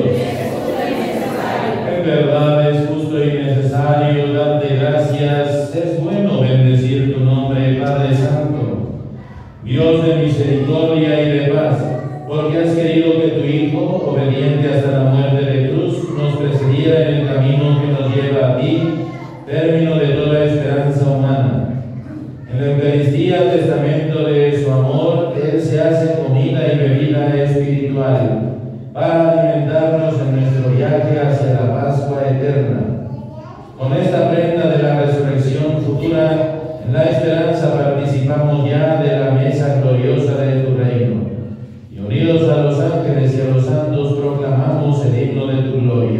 En verdad es justo y necesario darte gracias. Es bueno bendecir tu nombre, Padre Santo, Dios de misericordia y de paz, porque has querido que tu Hijo, obediente hasta la muerte de cruz, nos precediera en el camino que nos lleva a ti, término de toda esperanza humana. En la Eucaristía, testamento de su amor, Él se hace comida y bebida espiritual, para alimentarnos en nuestro viaje hacia la Pascua eterna. Con esta prenda de la resurrección futura, en la esperanza participamos ya de la mesa gloriosa de tu reino. Y unidos a los ángeles y a los santos proclamamos el himno de tu gloria.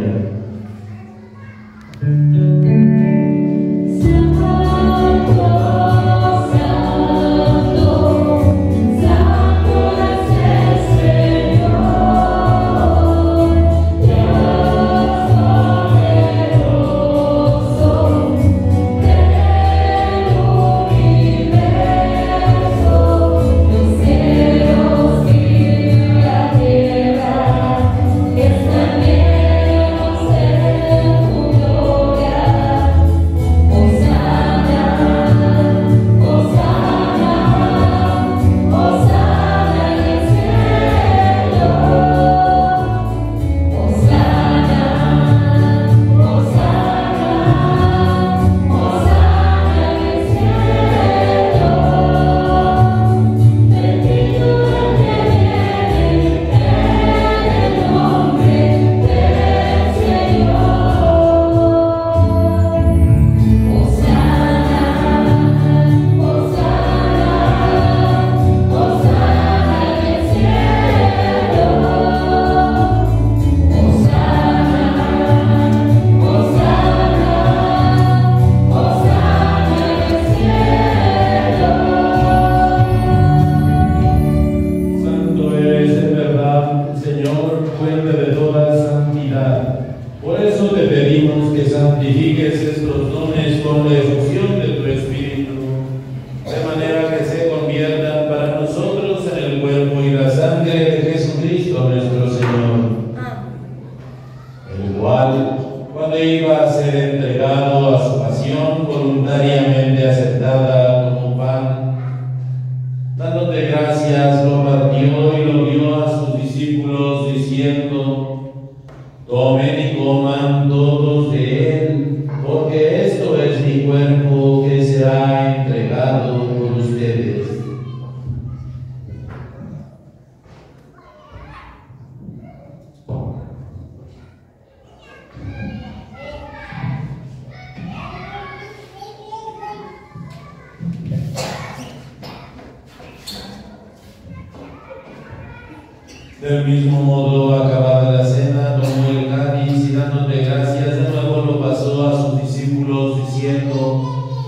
Del mismo modo, acabada la cena, tomó el cáliz y dándote gracias, de nuevo lo pasó a sus discípulos diciendo: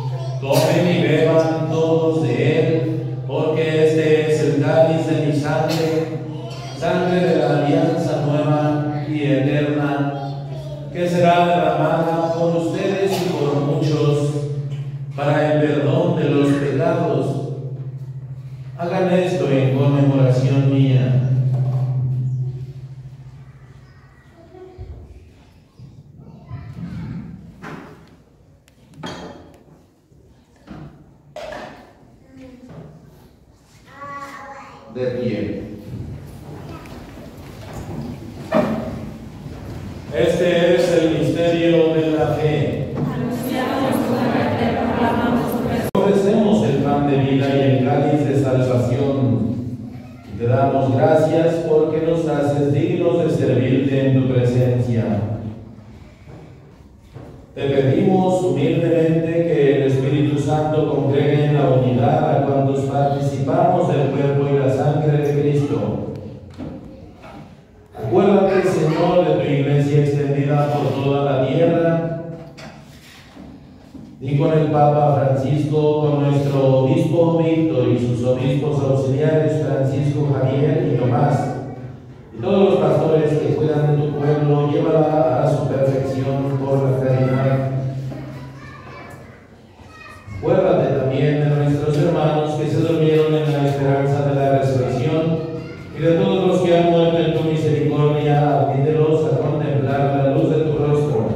tomen y beban todos de él, porque este es el cáliz de mi sangre, sangre de la alianza nueva y eterna, que será derramada por ustedes y por muchos para el perdón de los pecados. Hagan esto en conmemoración mía. De pie. Este es el misterio de la fe. Ofrecemos el pan de vida y el cáliz de salvación. Y te damos gracias porque nos haces dignos de servirte en tu presencia. Te pedimos pedimos humildemente que el Espíritu Santo congregue en la unidad a cuantos participamos del cuerpo y la sangre de Cristo. Acuérdate, Señor, de tu iglesia extendida por toda la tierra, y con el Papa Francisco, con nuestro obispo Víctor y sus obispos auxiliares Francisco, Javier y Tomás, y todos los pastores que cuidan de tu pueblo, llévala a su perfección por la caridad. Acuérdate también de nuestros hermanos que se durmieron en la esperanza de la resurrección, y de todos los que han muerto en tu misericordia, admítelos a contemplar la luz de tu rostro.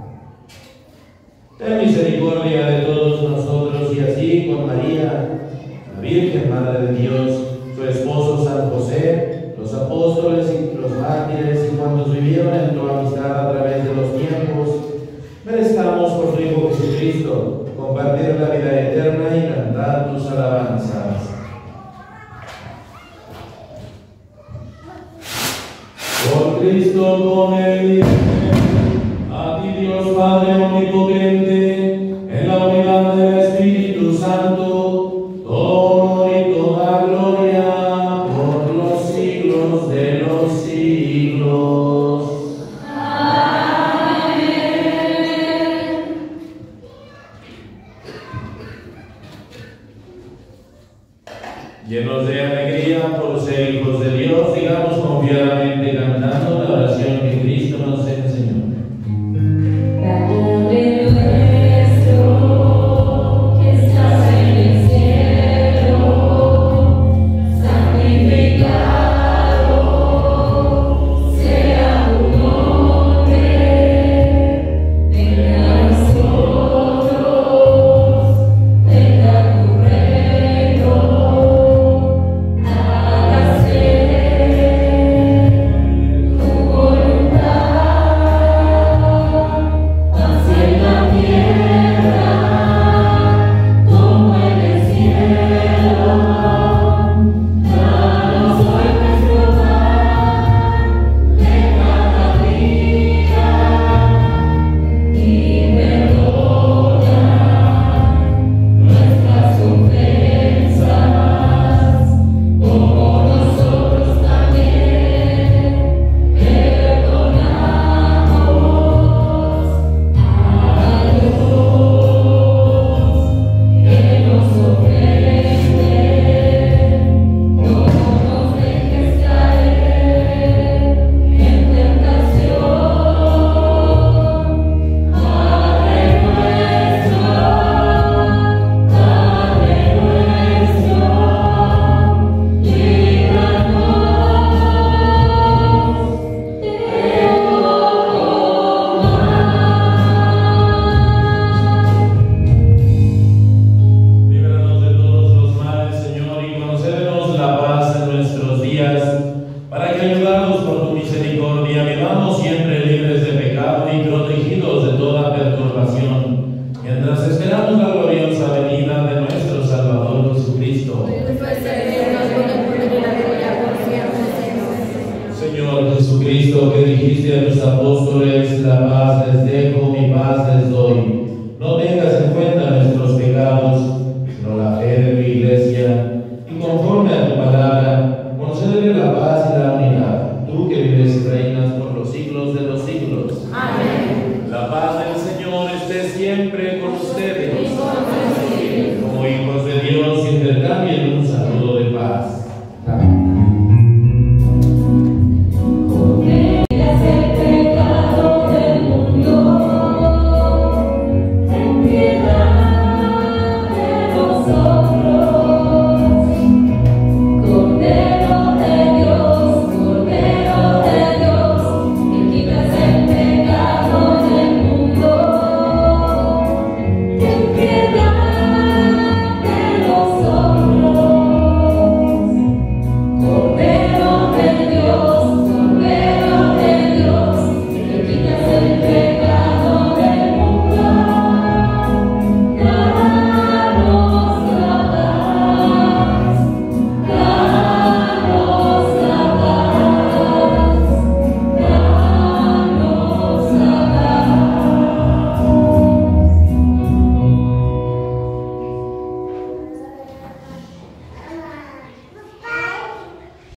Ten misericordia de todos nosotros, y así con María, la Virgen Madre de Dios, su esposo San José, los apóstoles y los mártires y cuantos vivieron en tu amistad a través de los tiempos, merezcamos por tu Hijo Jesucristo compartir la vida eterna y cantar tus alabanzas. Por Cristo, con él, a ti Dios Padre omnipotente, en la unidad del Espíritu Santo, todo honor y toda gloria por los siglos de los siglos. Amén. Llenos de alegría por ser hijos de Dios, digamos confiadamente cantando la oración que Cristo nos enseñó. Padre nuestro que estás en el cielo, santificado sea tu nombre, venga a nosotros, venga tu reino, hágase tu voluntad.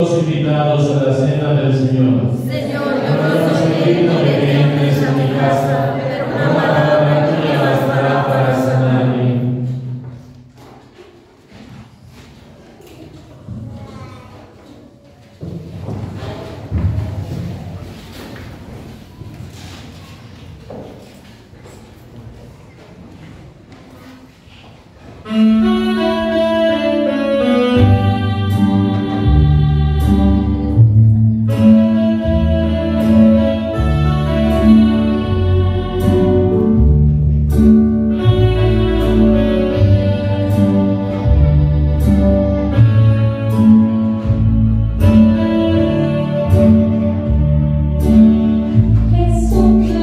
los invitados a la cena del Señor. Señor, yo no soy digno de que entres a mi casa, pero una palabra tuya bastará para sanarme.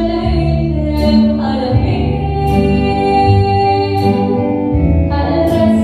Jesús, para mí, al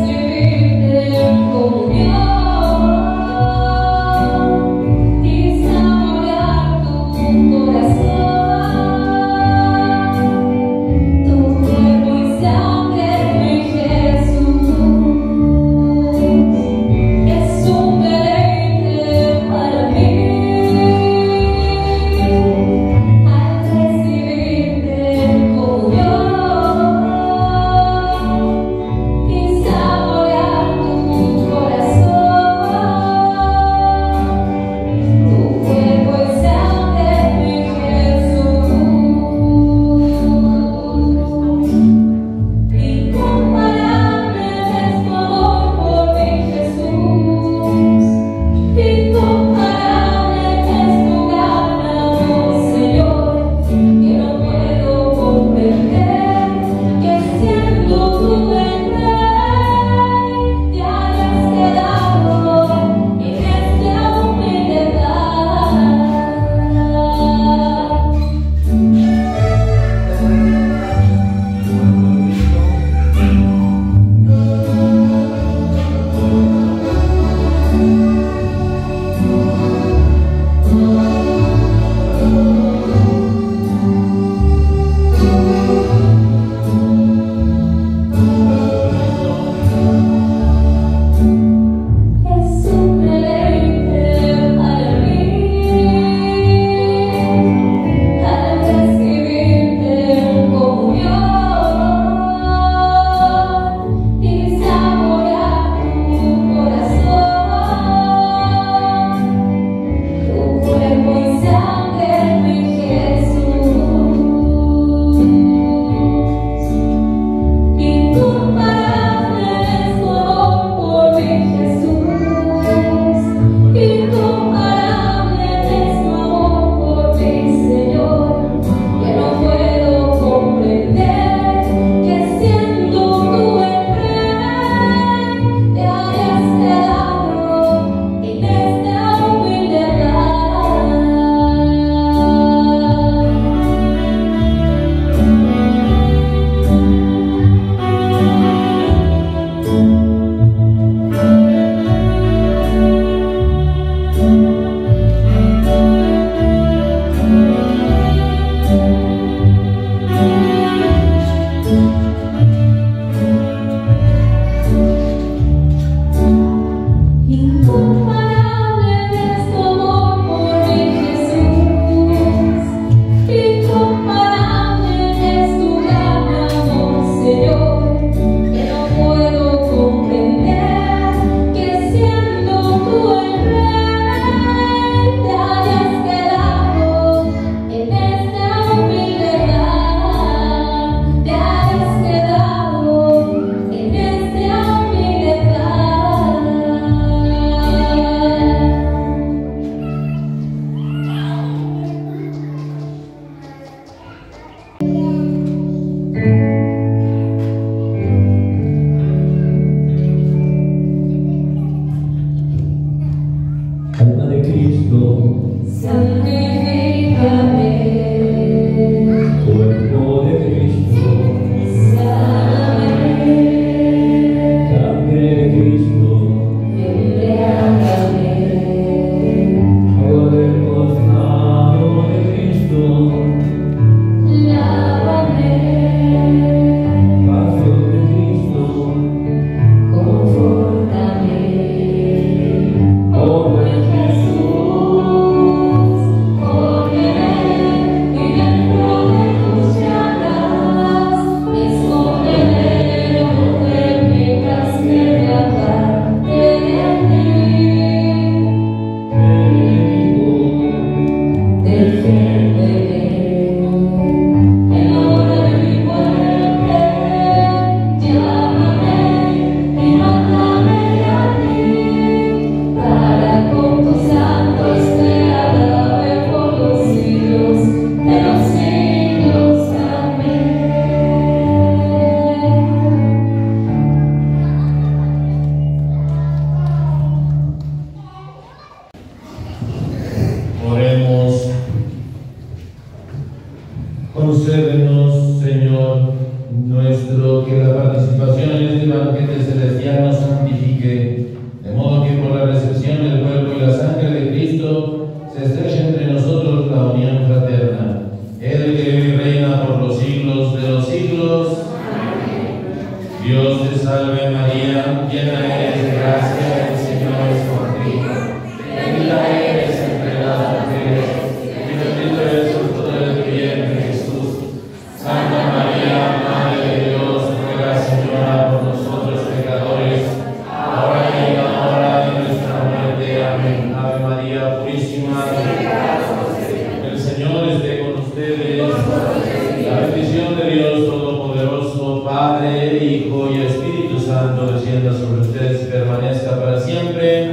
Ave María, llena eres de gracia, el Señor es contigo. Bendita eres entre las mujeres, y bendito es el fruto de tu vientre, Jesús. Santa María, Madre de Dios, ruega, Señora, por nosotros pecadores, ahora y en la hora de nuestra muerte. Amén. Ave María purísima, el Señor esté con ustedes. La bendición de Dios Todopoderoso, Padre, Hijo y Espíritu Santo, descienda sobre ustedes y permanezca para siempre.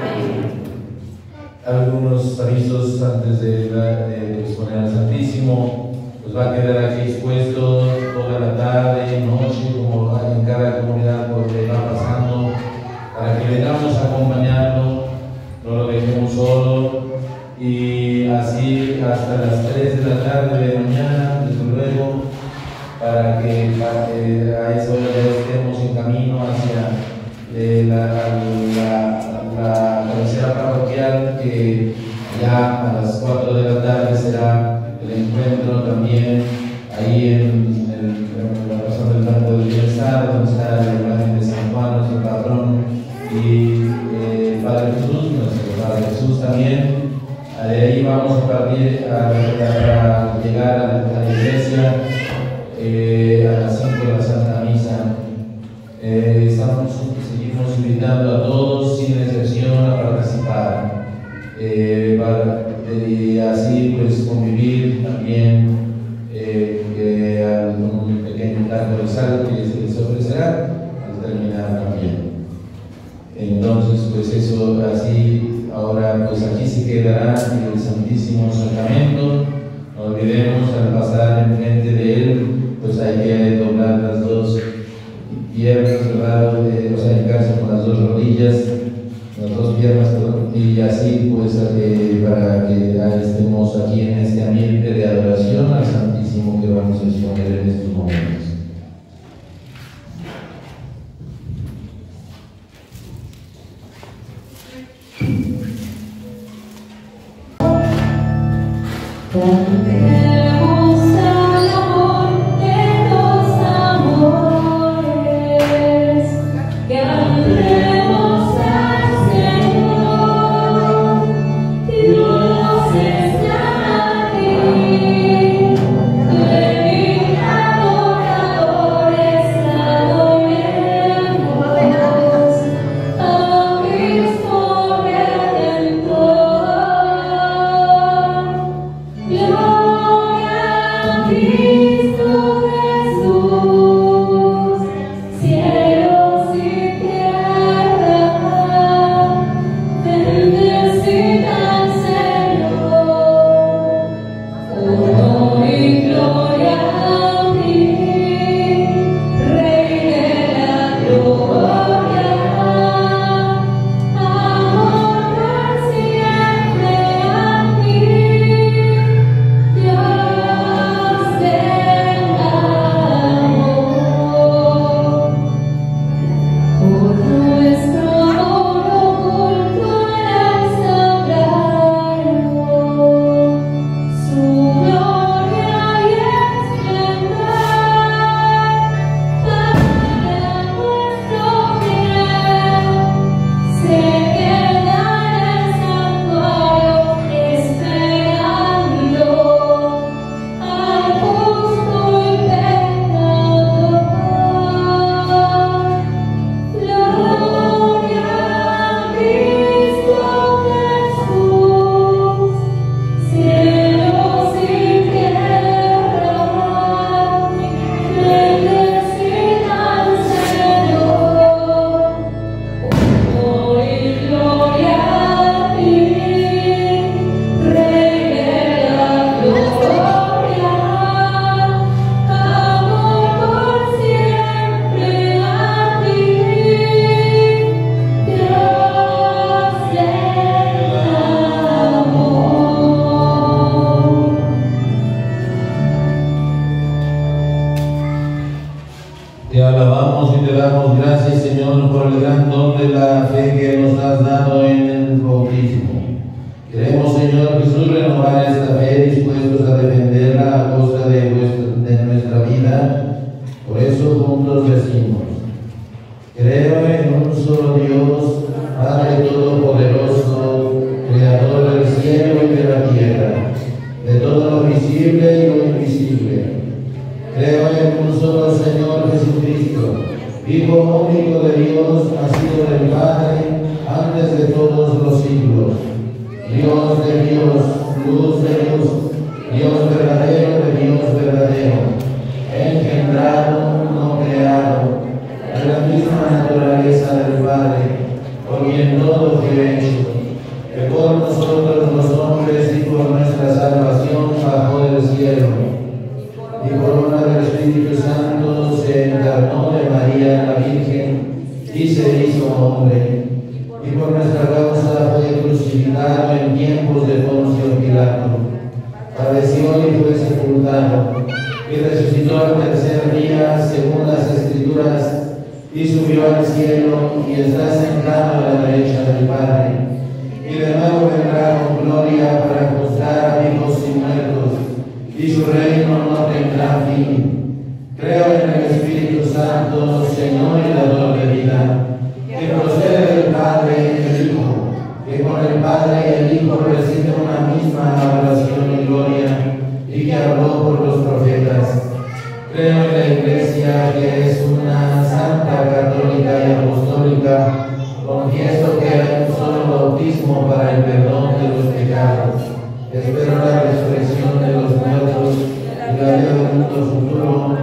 Algunos avisos antes de, de exponer al Santísimo. Pues va a quedar aquí expuesto toda la tarde y noche, como en cada comunidad por donde va pasando, para que vengamos a acompañarlo, no lo dejemos solo, y así hasta las tres de la tarde de mañana, desde luego, para que, para que a eso ya estemos en camino hacia eh, la, la, la cabecera parroquial, que ya a las cuatro de la tarde será el encuentro también ahí en, en, en la persona del Banco del Bienestar, donde está la imagen de San Juan, nuestro patrón, y eh, el Padre Jesús, nuestro Padre Jesús también. De ahí vamos a partir a, a, a llegar a, a la iglesia eh, a las cinco de la Santa Misa. Eh, estamos, seguimos invitando a todos sin excepción a participar, eh, para, y así pues convivir también eh, eh, con un pequeño tanto de sal que se les ofrecerá al terminar también. Entonces pues eso así. Ahora, pues aquí se quedará el Santísimo Sacramento. No olvidemos, al pasar enfrente de él, pues hay que doblar las dos piernas, ¿verdad? O sea, hincarse con las dos rodillas, las dos piernas, y así, pues, eh, para que estemos aquí en este ambiente de adoración al Santísimo que vamos a exponer en estos momentos. Cantemos al amor de los amores, cantemos al Señor, Dios está aquí, ven adoradores, adoremos a Cristo Redentor. Te alabamos y te damos gracias, Señor, por el gran don de la fe que nos has dado en el bautismo. Queremos, Señor Jesús, renovar esta fe, dispuestos a defenderla a costa de, vuestra, de nuestra vida. Por eso juntos decimos: Creo en un solo Dios, Padre Todopoderoso, Creador del cielo y de la tierra, de todo lo visible y lo invisible. Creo en un solo Señor Jesucristo, Hijo único de Dios, nacido del Padre, antes de todos los siglos. Dios de Dios, luz de luz, Dios verdadero de Dios verdadero, engendrado, no creado, de la misma naturaleza del Padre, por quien todo fue hecho, que por nosotros los hombres y por nuestra salvación bajó del cielo, y por obra del Espíritu Santo se encarnó de María la Virgen y se hizo hombre, y por nuestra causa fue crucificado en tiempos de Poncio Pilato, padeció y fue sepultado, y resucitó al tercer día según las Escrituras, y subió al cielo y está sentado a la derecha del Padre, y de nuevo vendrá con gloria para juzgar a vivos y muertos, y su reino no tendrá fin. Creo en el Espíritu Santo, Señor y dador de vida, que procede del Padre y del Hijo, que con el Padre y el Hijo recibe una misma adoración y gloria, y que habló por los profetas. Creo en la Iglesia, que es una santa, católica y apostólica. Confieso que hay un solo bautismo para el perdón de los pecados. Espero la resurrección de los muertos y la vida del mundo futuro.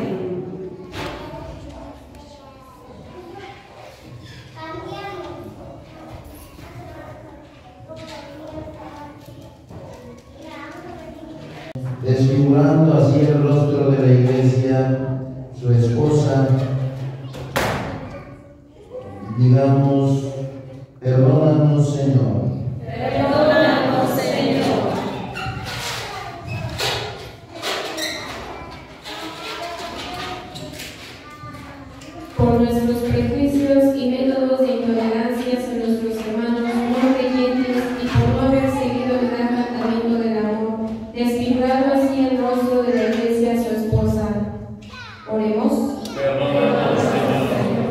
Desfigurando así el rostro de la Iglesia, su esposa, digamos: perdónanos, Señor. Perdónanos, Señor. Por nuestros prejuicios y métodos de intolerancia hacia nuestros hermanos no creyentes y por no haber seguido el gran mandamiento del amor, desfigurado así el rostro de la Iglesia a su esposa. Oremos. Perdónanos, Señor.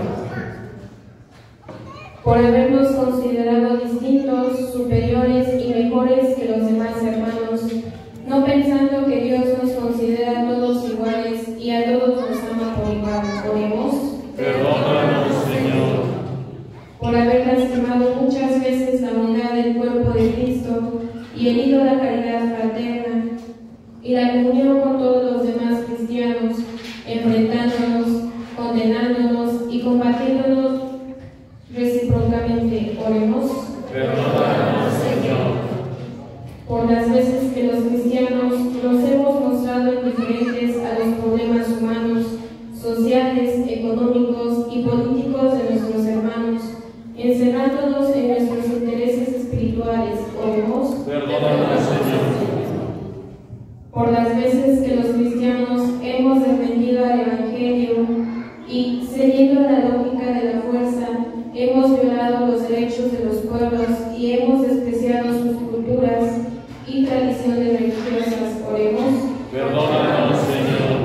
Por habernos considerado distintos, superiores y mejores que los demás hermanos, no pensando que Dios nos considera a todos iguales y a todos nos ama por igual. Oremos. Perdónanos, Señor. Por haber lastimado muchas veces la unidad del cuerpo de Cristo y herido la caridad fraterna y la comunión con todos los demás cristianos, enfrentándonos, condenándonos y combatiéndonos recíprocamente. Oremos. Perdónanos, Señor. Por las veces que los cristianos nos hemos mostrado indiferentes a los problemas humanos, sociales, económicos y políticos de nuestros hermanos, encerrándonos en nuestros intereses espirituales. Oremos. Perdónanos, Señor. Por las veces que los cristianos hemos defendido al Evangelio y, cediendo a la lógica de la fuerza, hemos violado los derechos de los pueblos y hemos despreciado sus culturas y tradiciones religiosas. Oremos. Perdónanos, Señor.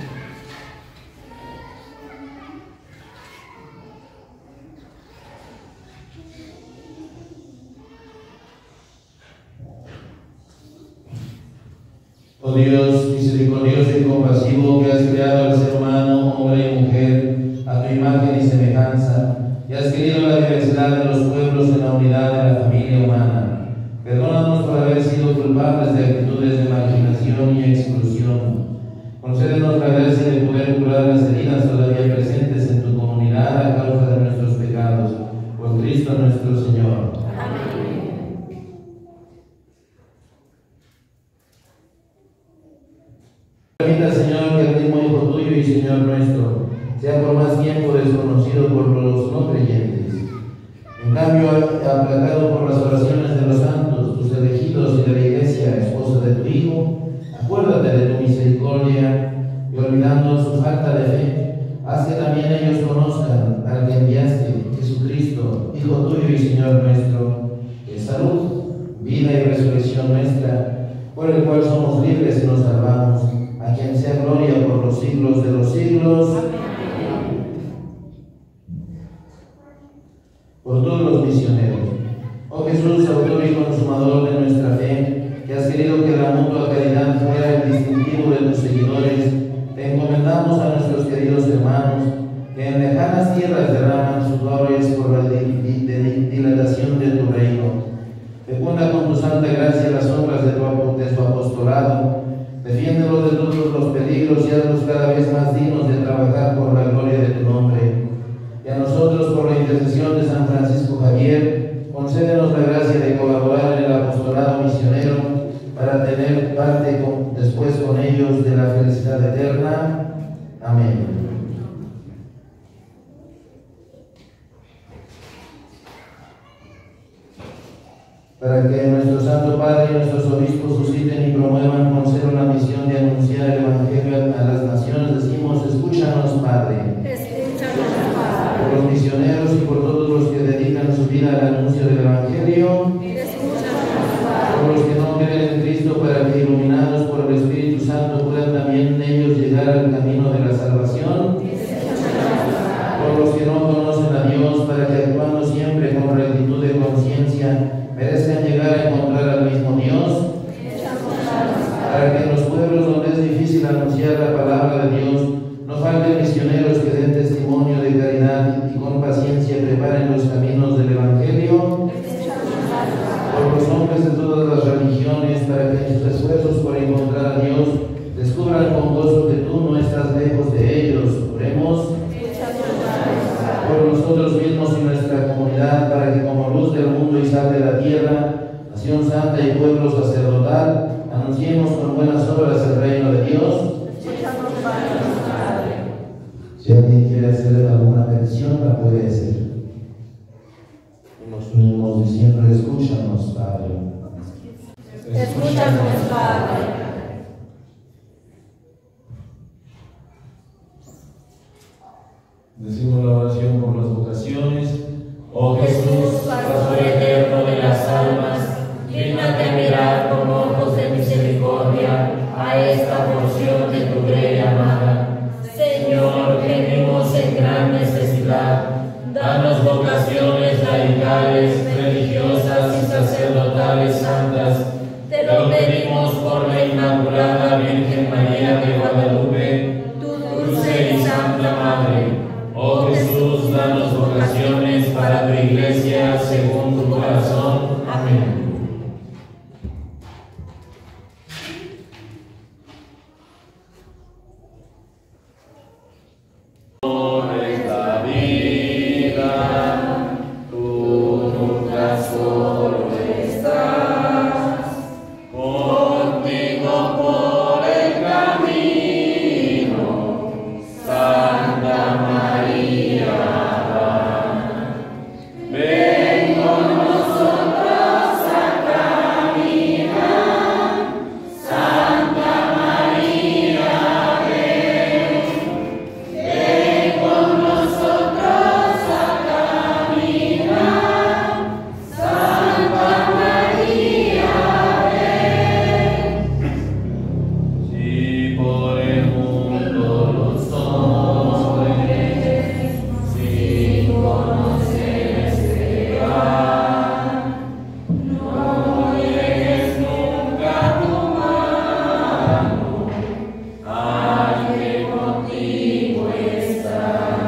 Oh Dios, misericordioso y compasivo, que has creado al ser humano, hombre y mujer, a tu imagen y semejanza, y has querido la diversidad de los pueblos en la unidad de la familia humana. Perdónanos por haber sido culpables de actitudes de marginación y exclusión. Concédenos la gracia de poder curar las heridas todavía presentes en tu comunidad a causa de nuestros pecados. Por Cristo nuestro Señor. Amén. Permita, Señor, que el mismo Hijo tuyo y Señor nuestro sea por más tiempo desconocido por los no creyentes. En cambio, aplacado por las oraciones de los santos, tus elegidos y de la Iglesia, esposa de tu Hijo, acuérdate de tu misericordia y, olvidando su falta de fe, haz que también ellos conozcan al que enviaste, Jesucristo, Hijo tuyo y Señor nuestro, que es salud, vida y resurrección nuestra, por el cual somos libres y nos salvamos, a quien sea gloria por los siglos de los siglos. Amén. por todos los misioneros. Oh Jesús, autor y consumador de nuestra fe, que has querido que la mutua caridad fuera el distintivo de tus seguidores, te encomendamos a nuestros queridos hermanos, que en lejanas tierras derraman sus glorias por la dilatación de tu reino. Fecunda con tu santa gracia las obras de, tu, de su apostolado, defiéndelos de todos los peligros y hazlos cada vez más dignos de trabajar por la gloria de tu nombre. Y a nosotros, por la intercesión de San Francisco Javier, concédenos la gracia de colaborar en el apostolado misionero para tener parte con, después con ellos de la felicidad eterna. Amén. Para que nuestro Santo Padre y nuestros obispos susciten y promuevan con celo la misión de anunciar el Evangelio a las naciones, decimos: escúchanos, Padre. Escúchanos, Padre. Por los misioneros y por todos los que dedican su vida al anuncio del Evangelio. Escúchanos, Padre. Por los que no creen en Cristo, para que iluminados por el Espíritu Santo puedan también ellos llegar al camino de la salvación. Por los que no conocen a Dios, para que actuando siempre con rectitud de conciencia merezcan llegar a encontrar al mismo Dios, para que en los pueblos donde es difícil anunciar la palabra de Dios, no falten misioneros que den testimonio de caridad y con paciencia preparen los caminos del Evangelio. Por los hombres de todas las religiones, para que en sus esfuerzos por encontrar a Dios descubran con gozo que tú no estás lejos de ellos. Oremos. Por nosotros mismos y nuestra comunidad, para que como luz del mundo y sal de la tierra, nación santa y pueblo sacerdotal, anunciemos con buenas obras el reino de Dios. Si alguien quiere hacer alguna petición, la puede hacer. Nos unimos diciendo: escúchanos, Padre. Escúchanos, Padre. Decimos la oración por las vocaciones. Oh Jesús, pastor eterno de las almas, dígnate mirar con ojos de misericordia a esta porción de tu grey amada. Señor, venimos en gran necesidad. Danos vocaciones laicales, religiosas y sacerdotales santas. Te lo pedimos por la Inmaculada Virgen María de Guadalupe, tu dulce y santa Madre. Oh Jesús, danos vocaciones para tu iglesia según tu corazón. Amén. Por esta vida, tú nunca solo estás, contigo por el camino, Santa María. Ven con nosotros a caminar, Santa María, ven. Ven con nosotros a caminar, Santa María, ven. Si por el mundo los hombres, sin conocer este pan, no dejes nunca tu mano al que contigo está.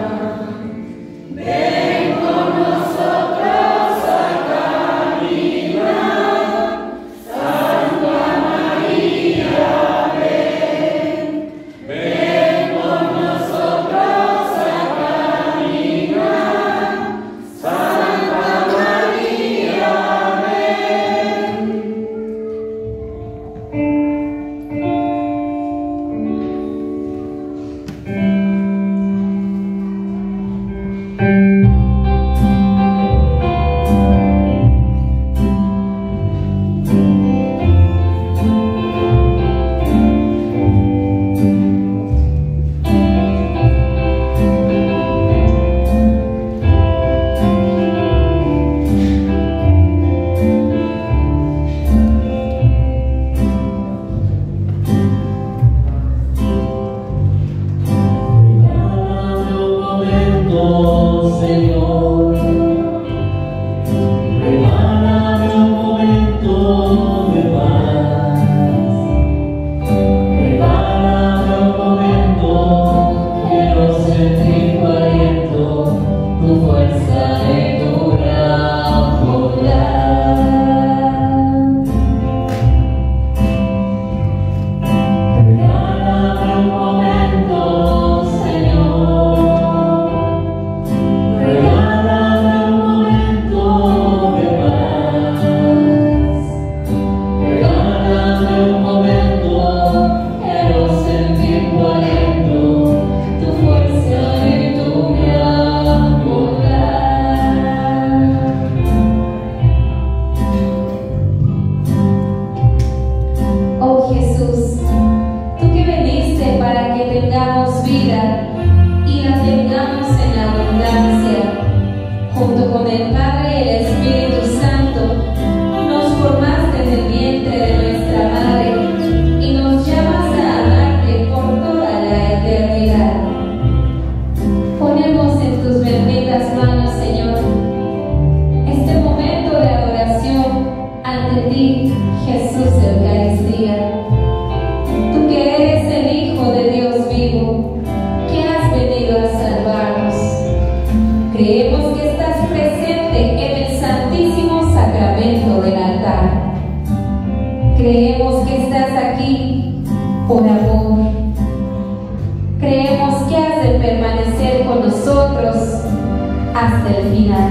Ven con nosotros a caminar, Santa María, ven. Ven con nosotros a caminar, Santa María, ven. Regálame un momento, Señor. Creemos que estás aquí por amor. Creemos que has de permanecer con nosotros hasta el final.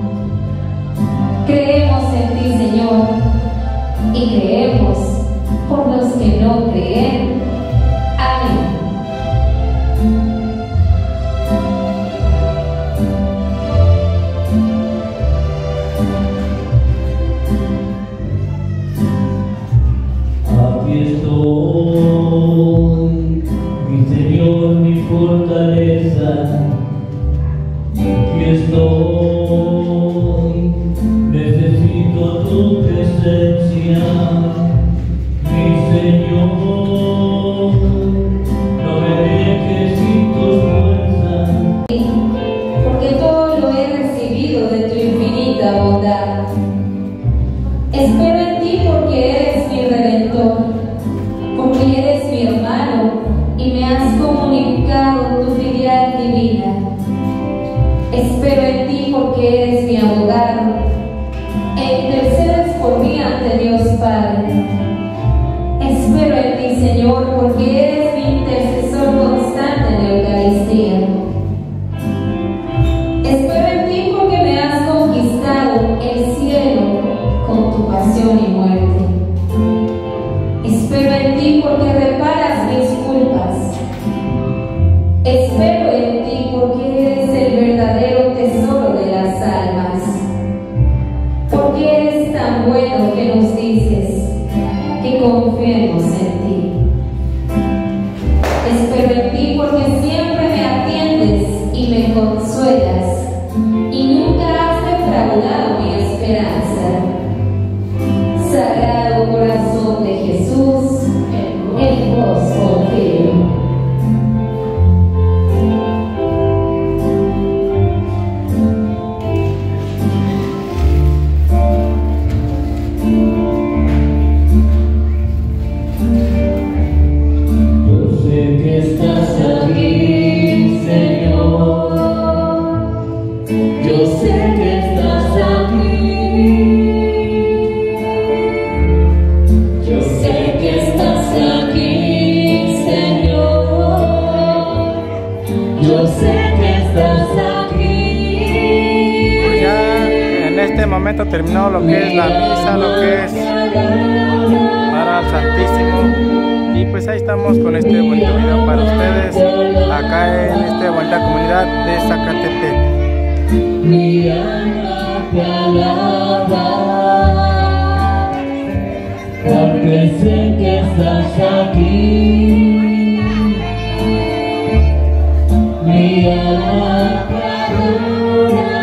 Creemos en ti, Señor, y creemos por los que no creen. Amén. Aquí estoy, mi Señor, mi fortaleza. Aquí estoy, necesito tu presencia, mi Señor. No me dejes sin tus fuerzas. Porque todo lo he recibido de tu infinita bondad. Espero en ti porque eres mi redentor, porque eres mi hermano y me has comunicado tu filial divina. Espero en ti porque eres mi abogado e intercedes por mí ante Dios Padre. Espero en ti, Señor, porque eres mi intercesor constante en la Eucaristía. Espero en ti porque me has conquistado el cielo con tu pasión y muerte. Espero en ti porque reparas mis culpas. Espero en ti porque eres el verdadero tesoro de las almas. Porque eres tan bueno que nos dices que confiemos en ti. Espero en ti porque siempre me atiendes y me consuelas y nunca has defraudado mi esperanza. Sagrado corazón de Jesús, en vos confío. Yo sé que estás aquí, Señor. Yo sé que estás aquí. Yo sé que estás aquí, Señor. Yo sé que estás aquí. Pues ya en este momento terminó lo que es la misa, lo que es para el Santísimo. Y pues ahí estamos con este bonito video para ustedes, acá en esta bonita comunidad de Zacatepec. Mi alma te alaba, porque sé que estás aquí. Mi alma te adora,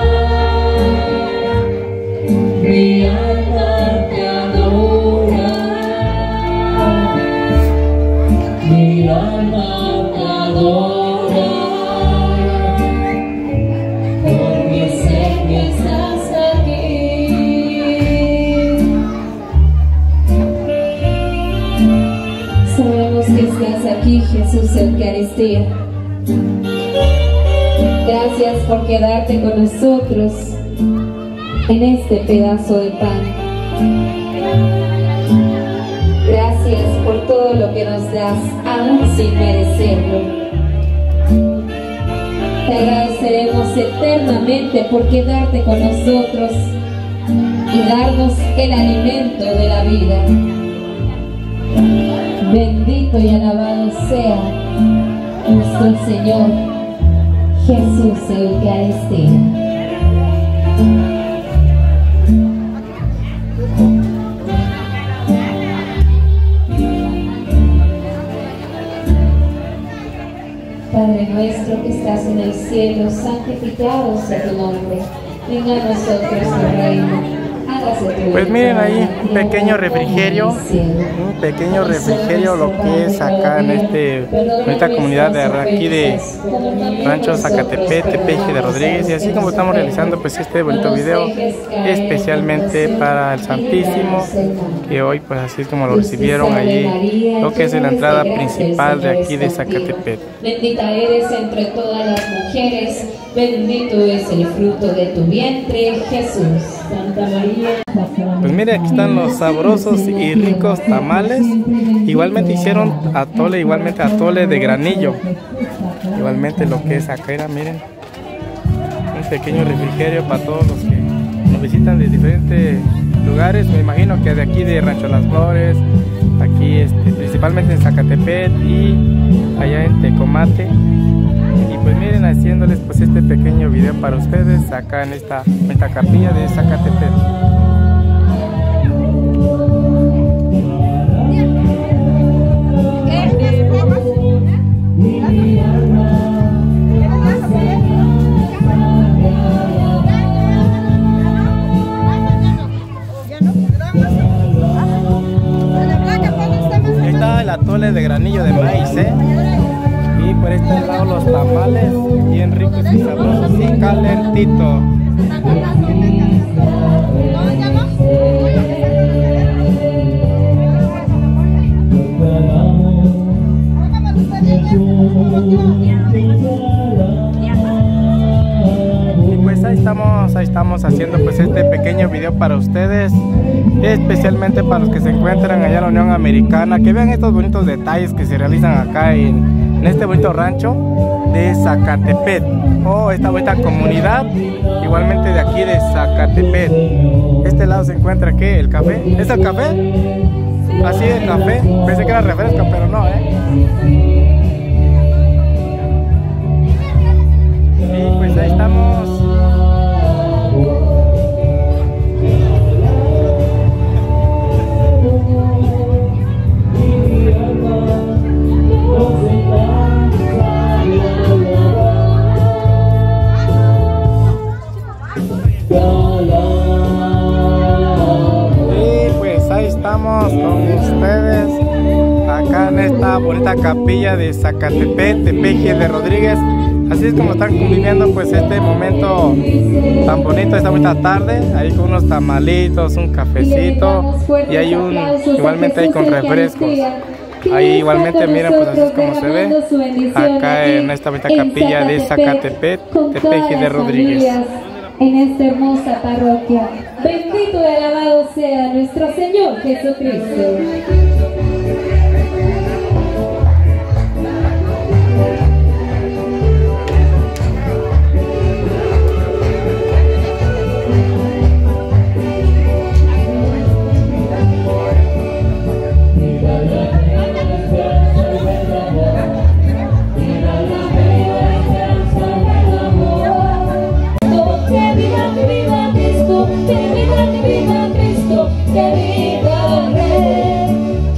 mi alma te adora, mi alma te adora, porque sé que estás aquí. Sabemos que estás aquí, Jesús Eucaristía. Gracias Gracias por quedarte con nosotros en este pedazo de pan. Gracias por todo lo que nos das, aún sin merecerlo. Te agradeceremos eternamente por quedarte con nosotros y darnos el alimento de la vida. Bendito y alabado sea nuestro Señor Jesús Eucaristía. Padre nuestro que estás en el cielo, santificado sea tu nombre. Venga a nosotros tu reino. Pues miren ahí un pequeño refrigerio, un pequeño refrigerio lo que es acá en este, en esta comunidad de aquí de Rancho Zacatepec, Tepeji de Rodríguez, y así como estamos realizando pues este bonito video especialmente para el Santísimo, que hoy pues así es como lo recibieron allí, lo que es la entrada principal de aquí de Zacatepec. Bendita eres entre todas las mujeres, bendito es el fruto de tu vientre, Jesús. Santa María. Pues mire, aquí están los sabrosos y ricos tamales. Igualmente hicieron atole, igualmente atole de granillo. Igualmente lo que es acá era, miren, un pequeño refrigerio para todos los que nos visitan de diferentes lugares. Me imagino que de aquí de Rancho Las Flores, aquí este, principalmente en Zacatepec y allá en Tecomate. Y pues miren, haciéndoles pues este pequeño video para ustedes acá en esta, esta capilla de Zacatepec. Ahí está el atole de granillo de maíz, ¿eh? Y por este lado los tamales, bien ricos y sabrosos y calentitos. Y pues ahí estamos, ahí estamos haciendo pues este pequeño video para ustedes, especialmente para los que se encuentran allá en la Unión Americana, que vean estos bonitos detalles que se realizan acá en en este bonito rancho de Zacatepec, o oh, esta bonita comunidad, igualmente de aquí de Zacatepec. Este lado se encuentra ¿qué? El café. ¿Es el café? Sí. Así es, el café. Pensé que era refresco, pero no, ¿eh? Y pues ahí estamos. Estamos con ustedes acá en esta bonita capilla de Zacatepec, Tepeji de Rodríguez. Así es como están conviviendo pues este momento tan bonito, esta bonita tarde, ahí con unos tamalitos, un cafecito y hay un, igualmente ahí con refrescos. Ahí igualmente miren pues así es como se ve acá en esta bonita capilla de Zacatepec, Tepeji de Rodríguez. En esta hermosa parroquia, bendito y alabado sea nuestro Señor Jesucristo. Que viva el Rey.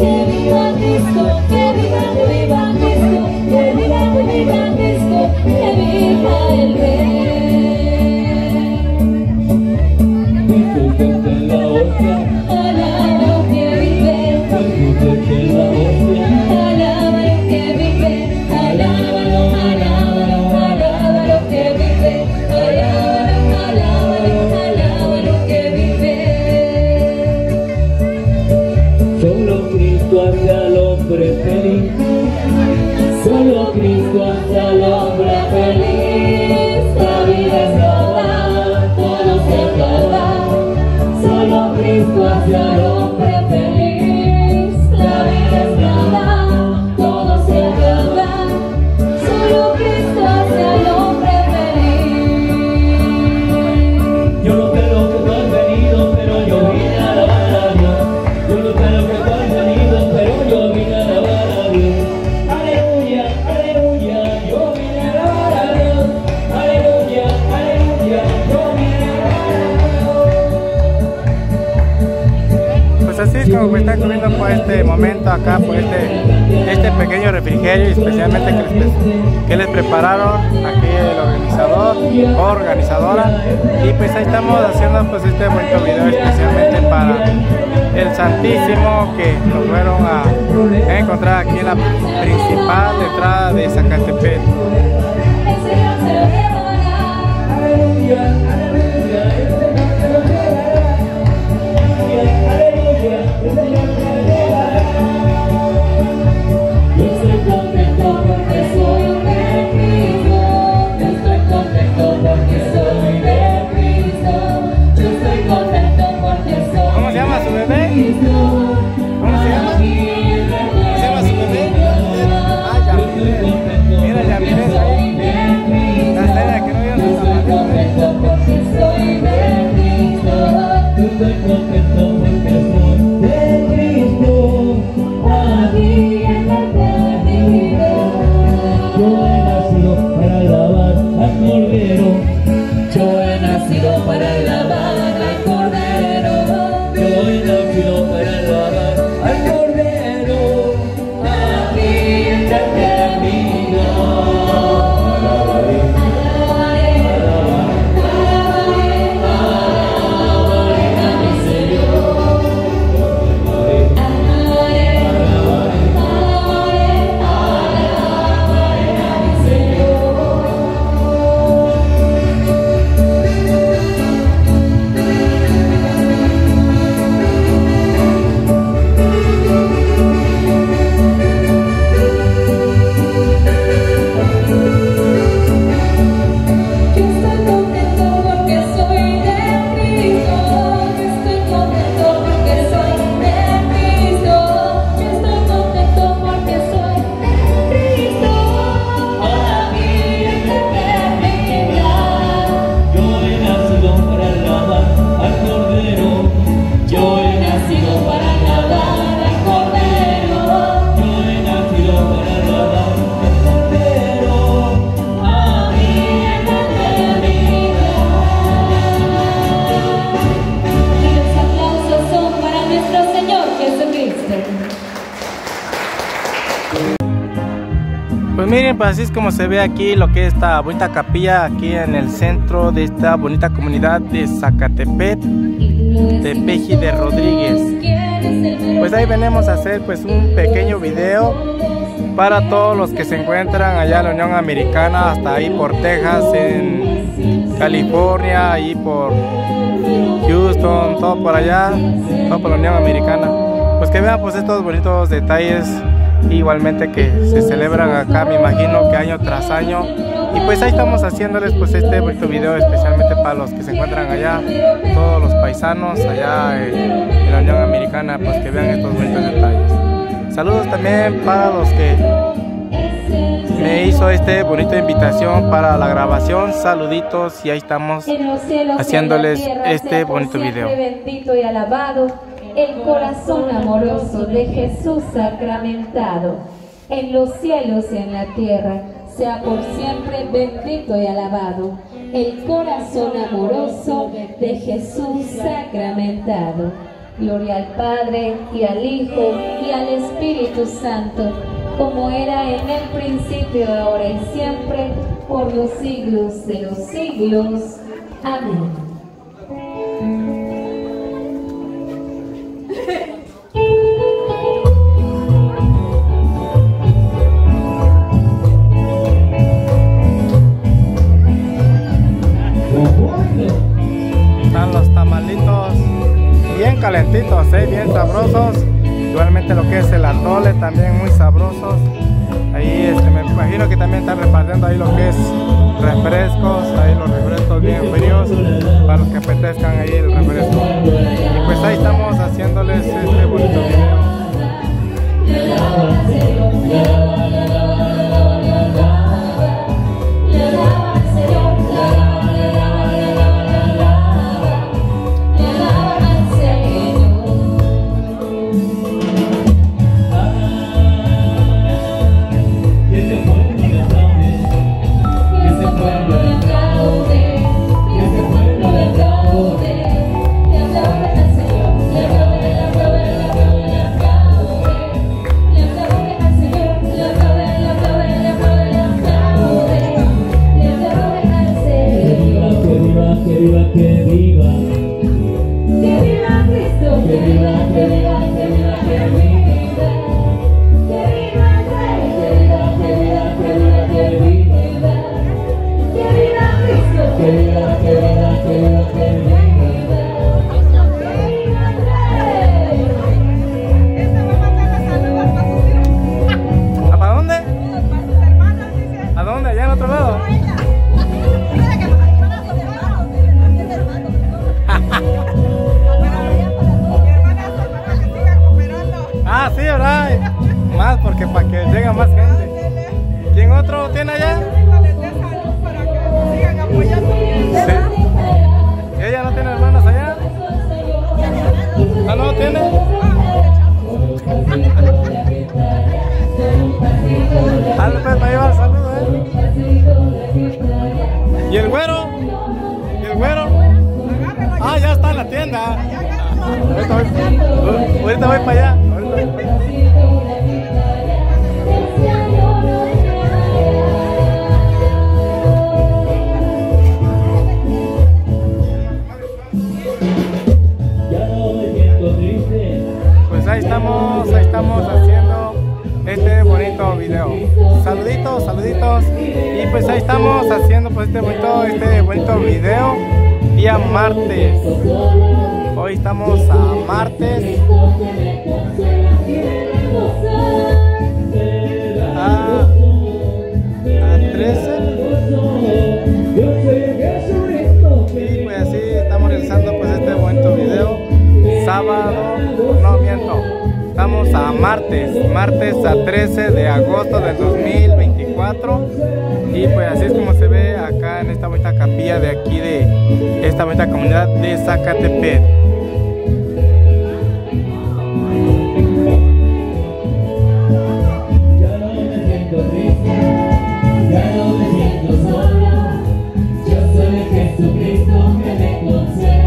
como me están comiendo por este momento acá, por este, este pequeño refrigerio, y especialmente que les, que les prepararon aquí el organizador o organizadora. Y pues ahí estamos haciendo pues este bonito video especialmente para el Santísimo, que lo fueron a encontrar aquí en la principal entrada de Zacatepec. ¿Cómo se llama su bebé? ¿Cómo se llama? ¿Cómo se llama su bebé? Ah, Yamile. Mira, Yamile ahí. La estrella que no vio sus zapatos. Estoy contento porque soy de Cristo, aquí en la eternidad. Yo he nacido para alabar al Cordero. Yo he nacido para alabar al Cordero. Yo he nacido para alabar al Cordero, aquí en la eternidad. Pues miren, pues así es como se ve aquí lo que es esta bonita capilla aquí en el centro de esta bonita comunidad de Zacatepec, Tepeji de Rodríguez. Pues ahí venimos a hacer pues un pequeño video para todos los que se encuentran allá en la Unión Americana, hasta ahí por Texas, en California, ahí por Houston, todo por allá, todo por la Unión Americana. Pues que vean pues estos bonitos detalles igualmente que se celebran acá, me imagino que año tras año. Y pues ahí estamos haciéndoles pues este bonito video especialmente para los que se encuentran allá, todos los paisanos allá en, en la Unión Americana, pues que vean estos bonitos detalles. Saludos también para los que me hizo este bonita invitación para la grabación, saluditos, y ahí estamos haciéndoles este bonito video. Bendito y alabado el corazón amoroso de Jesús sacramentado, en los cielos y en la tierra, sea por siempre bendito y alabado el corazón amoroso de Jesús sacramentado. Gloria al Padre, y al Hijo, y al Espíritu Santo, como era en el principio, ahora y siempre, por los siglos de los siglos. Amén. Están los tamalitos bien calentitos, ¿eh? Bien sabrosos. Igualmente lo que es el atole, también muy sabrosos. Ahí este, me imagino que también están repartiendo ahí lo que es refrescos, ahí los refrescos bien fríos para los que apetezcan ahí el refresco. Y pues ahí estamos haciéndoles este bonito video. Señor, le aplaude al Señor, le aplaude, le aplaude, le aplaude. viva, que viva. Que viva Cristo, que viva, que viva, que viva, que viva. Que viva el Rey, que viva, que viva, que viva, que viva. Que viva Cristo, Que viva, que viva, que viva, que viva. ¿Para dónde? ¿A dónde? ¿Allá en otro lado? Ah, sí, ¿verdad? Más porque para que llegue más gente. ¿Quién otro tiene allá? Sí. ¿Ella no tiene hermanas allá? ¿Ah, no tiene? Dale pues para llevar saludos, ¿eh? ¿Y el güero? ¿Y el güero? Ah, ya está en la tienda. Ahorita voy, ahorita voy para allá. Ahorita voy para allá. Pues ahí estamos, ahí estamos haciendo este bonito video. Saluditos, saluditos. Y pues ahí estamos haciendo pues este bonito, este bonito video día martes. Hoy estamos a martes a, a trece. Y pues así estamos realizando pues este bonito video. Sábado, no miento, estamos a martes, martes a trece de agosto del dos mil veinticuatro. Y pues así es como se ve acá en esta bonita capilla de aquí de esta bonita comunidad de Zacatepec. Ya no me siento triste, ya no me siento solo. Yo soy el Jesucristo que me consuela.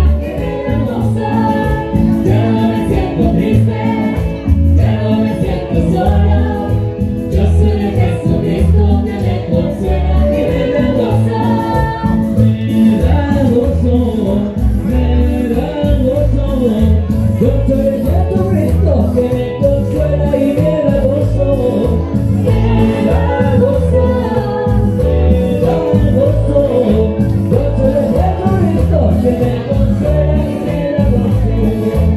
Ya no me siento triste, ya no me siento solo. Yo soy el Jesucristo que me consuela y me da gozo. Me da gozo, me da gozo. Yo soy el Jesucristo que me consuela y me da gozo. Me da gozo, me da gozo. Yo soy el Jesucristo que me consuela y me da gozo.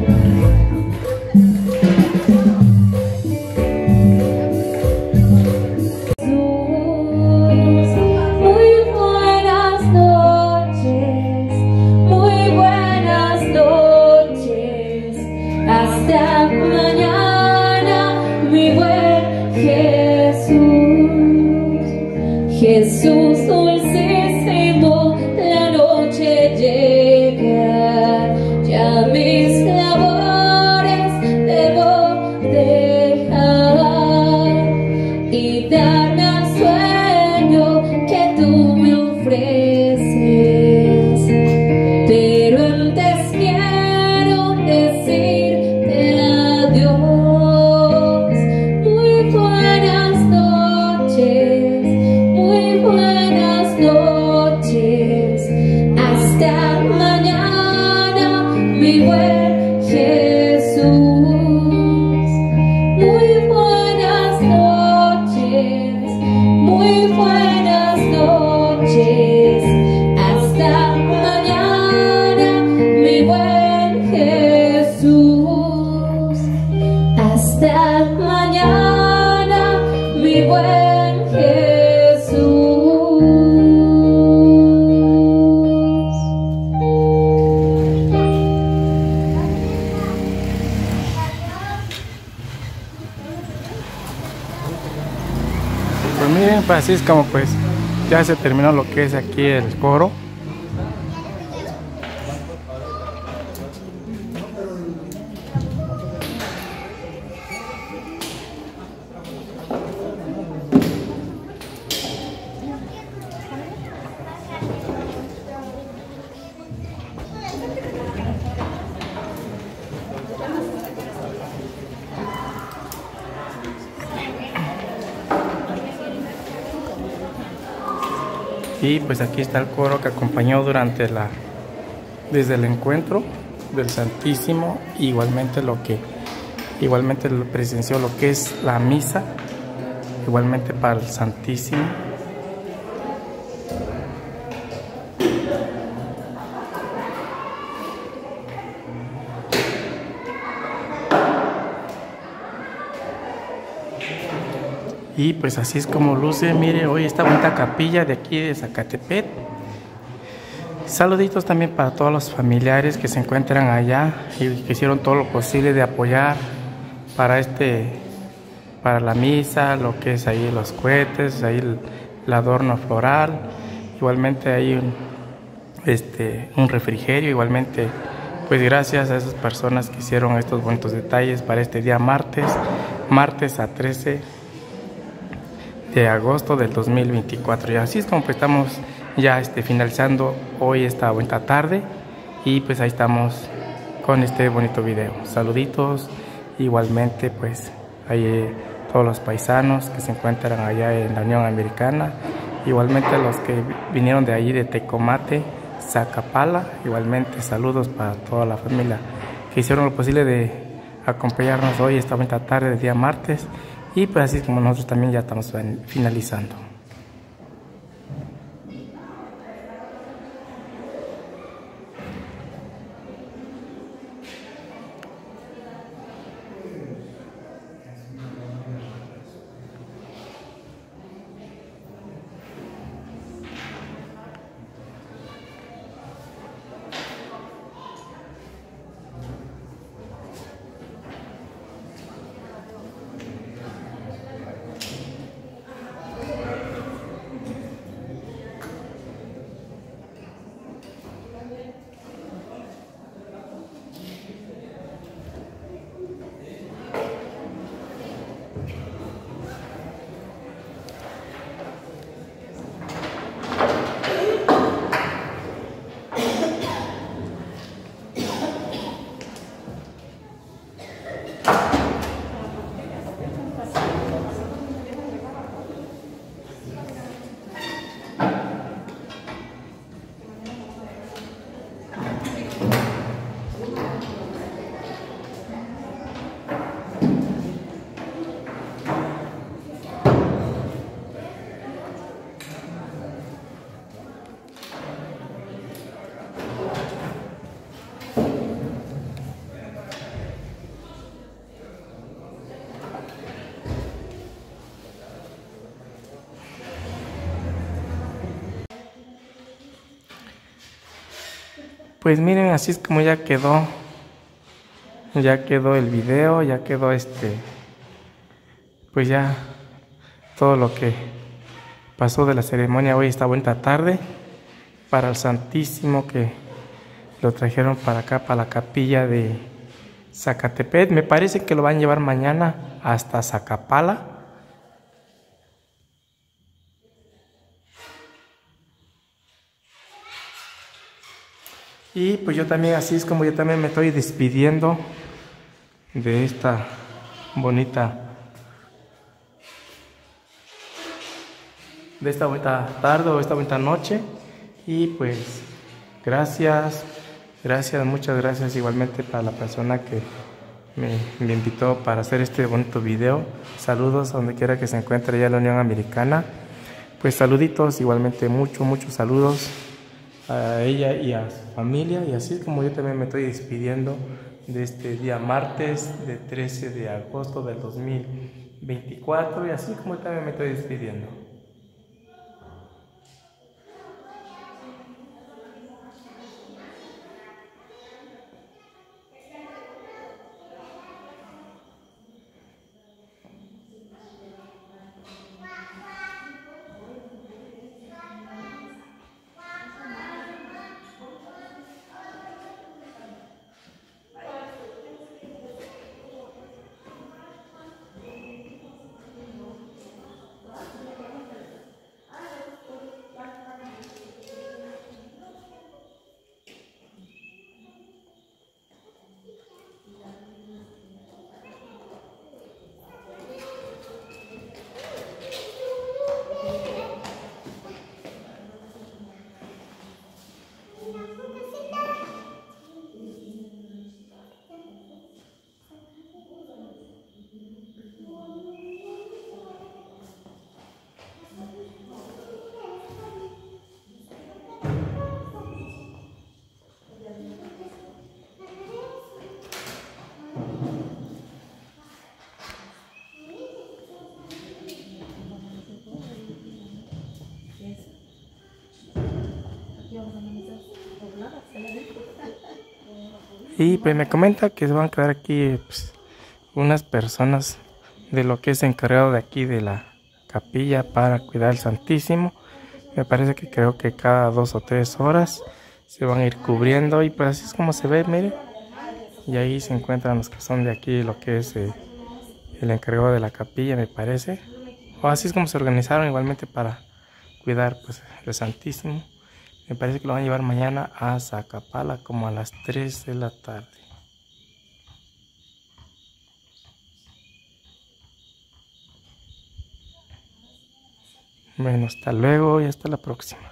Jesús dulcísimo, la noche llega, ya mis labores debo dejar y darme al sueño que tú me ofreces, pero antes quiero decirte adiós. Muy buenas noches, muy buenas noches, hasta mañana, mi buen Jesús. Muy buenas noches, muy buenas noches, hasta mañana, mi buen Jesús. Hasta mañana, mi buen Jesús. Pues miren, pues así es como pues ya se terminó lo que es aquí el coro. Y pues aquí está el coro que acompañó durante la desde el encuentro del Santísimo, igualmente lo que igualmente presenció lo que es la misa, igualmente para el Santísimo. Y pues así es como luce, mire, hoy esta bonita capilla de aquí de Zacatepec. Saluditos también para todos los familiares que se encuentran allá y que hicieron todo lo posible de apoyar para este, para la misa, lo que es ahí los cohetes, ahí el, el adorno floral, igualmente hay un, este, un refrigerio, igualmente pues gracias a esas personas que hicieron estos bonitos detalles para este día martes, martes a trece de agosto del dos mil veinticuatro. Y así es como pues estamos ya este, finalizando hoy esta bonita tarde y pues ahí estamos con este bonito video. Saluditos, igualmente pues ahí eh, todos los paisanos que se encuentran allá en la Unión Americana, igualmente los que vinieron de ahí de Tecomate, Zacapala, igualmente saludos para toda la familia que hicieron lo posible de acompañarnos hoy esta bonita tarde del día martes. Y pues así es como nosotros también ya estamos finalizando. Pues miren, así es como ya quedó, ya quedó el video, ya quedó este, pues ya todo lo que pasó de la ceremonia hoy esta bonita tarde para el Santísimo que lo trajeron para acá, para la capilla de Zacatepec. Me parece que lo van a llevar mañana hasta Zacapala. Y pues yo también, así es como yo también me estoy despidiendo de esta bonita, de esta bonita tarde o esta bonita noche. Y pues gracias, gracias, muchas gracias igualmente para la persona que me, me invitó para hacer este bonito video. Saludos a donde quiera que se encuentre ya en la Unión Americana. Pues saluditos, igualmente muchos, muchos saludos a ella y a su familia. Y así es como yo también me estoy despidiendo de este día martes de trece de agosto del dos mil veinticuatro. Y así como yo también me estoy despidiendo. Y pues me comenta que se van a quedar aquí pues, unas personas de lo que es encargado de aquí de la capilla para cuidar al Santísimo. Me parece que creo que cada dos o tres horas se van a ir cubriendo y pues así es como se ve, mire. Y ahí se encuentran los que son de aquí, lo que es eh, el encargado de la capilla, me parece. O así es como se organizaron igualmente para cuidar pues el Santísimo. Me parece que lo van a llevar mañana a Zacapala como a las tres de la tarde. Bueno, hasta luego y hasta la próxima.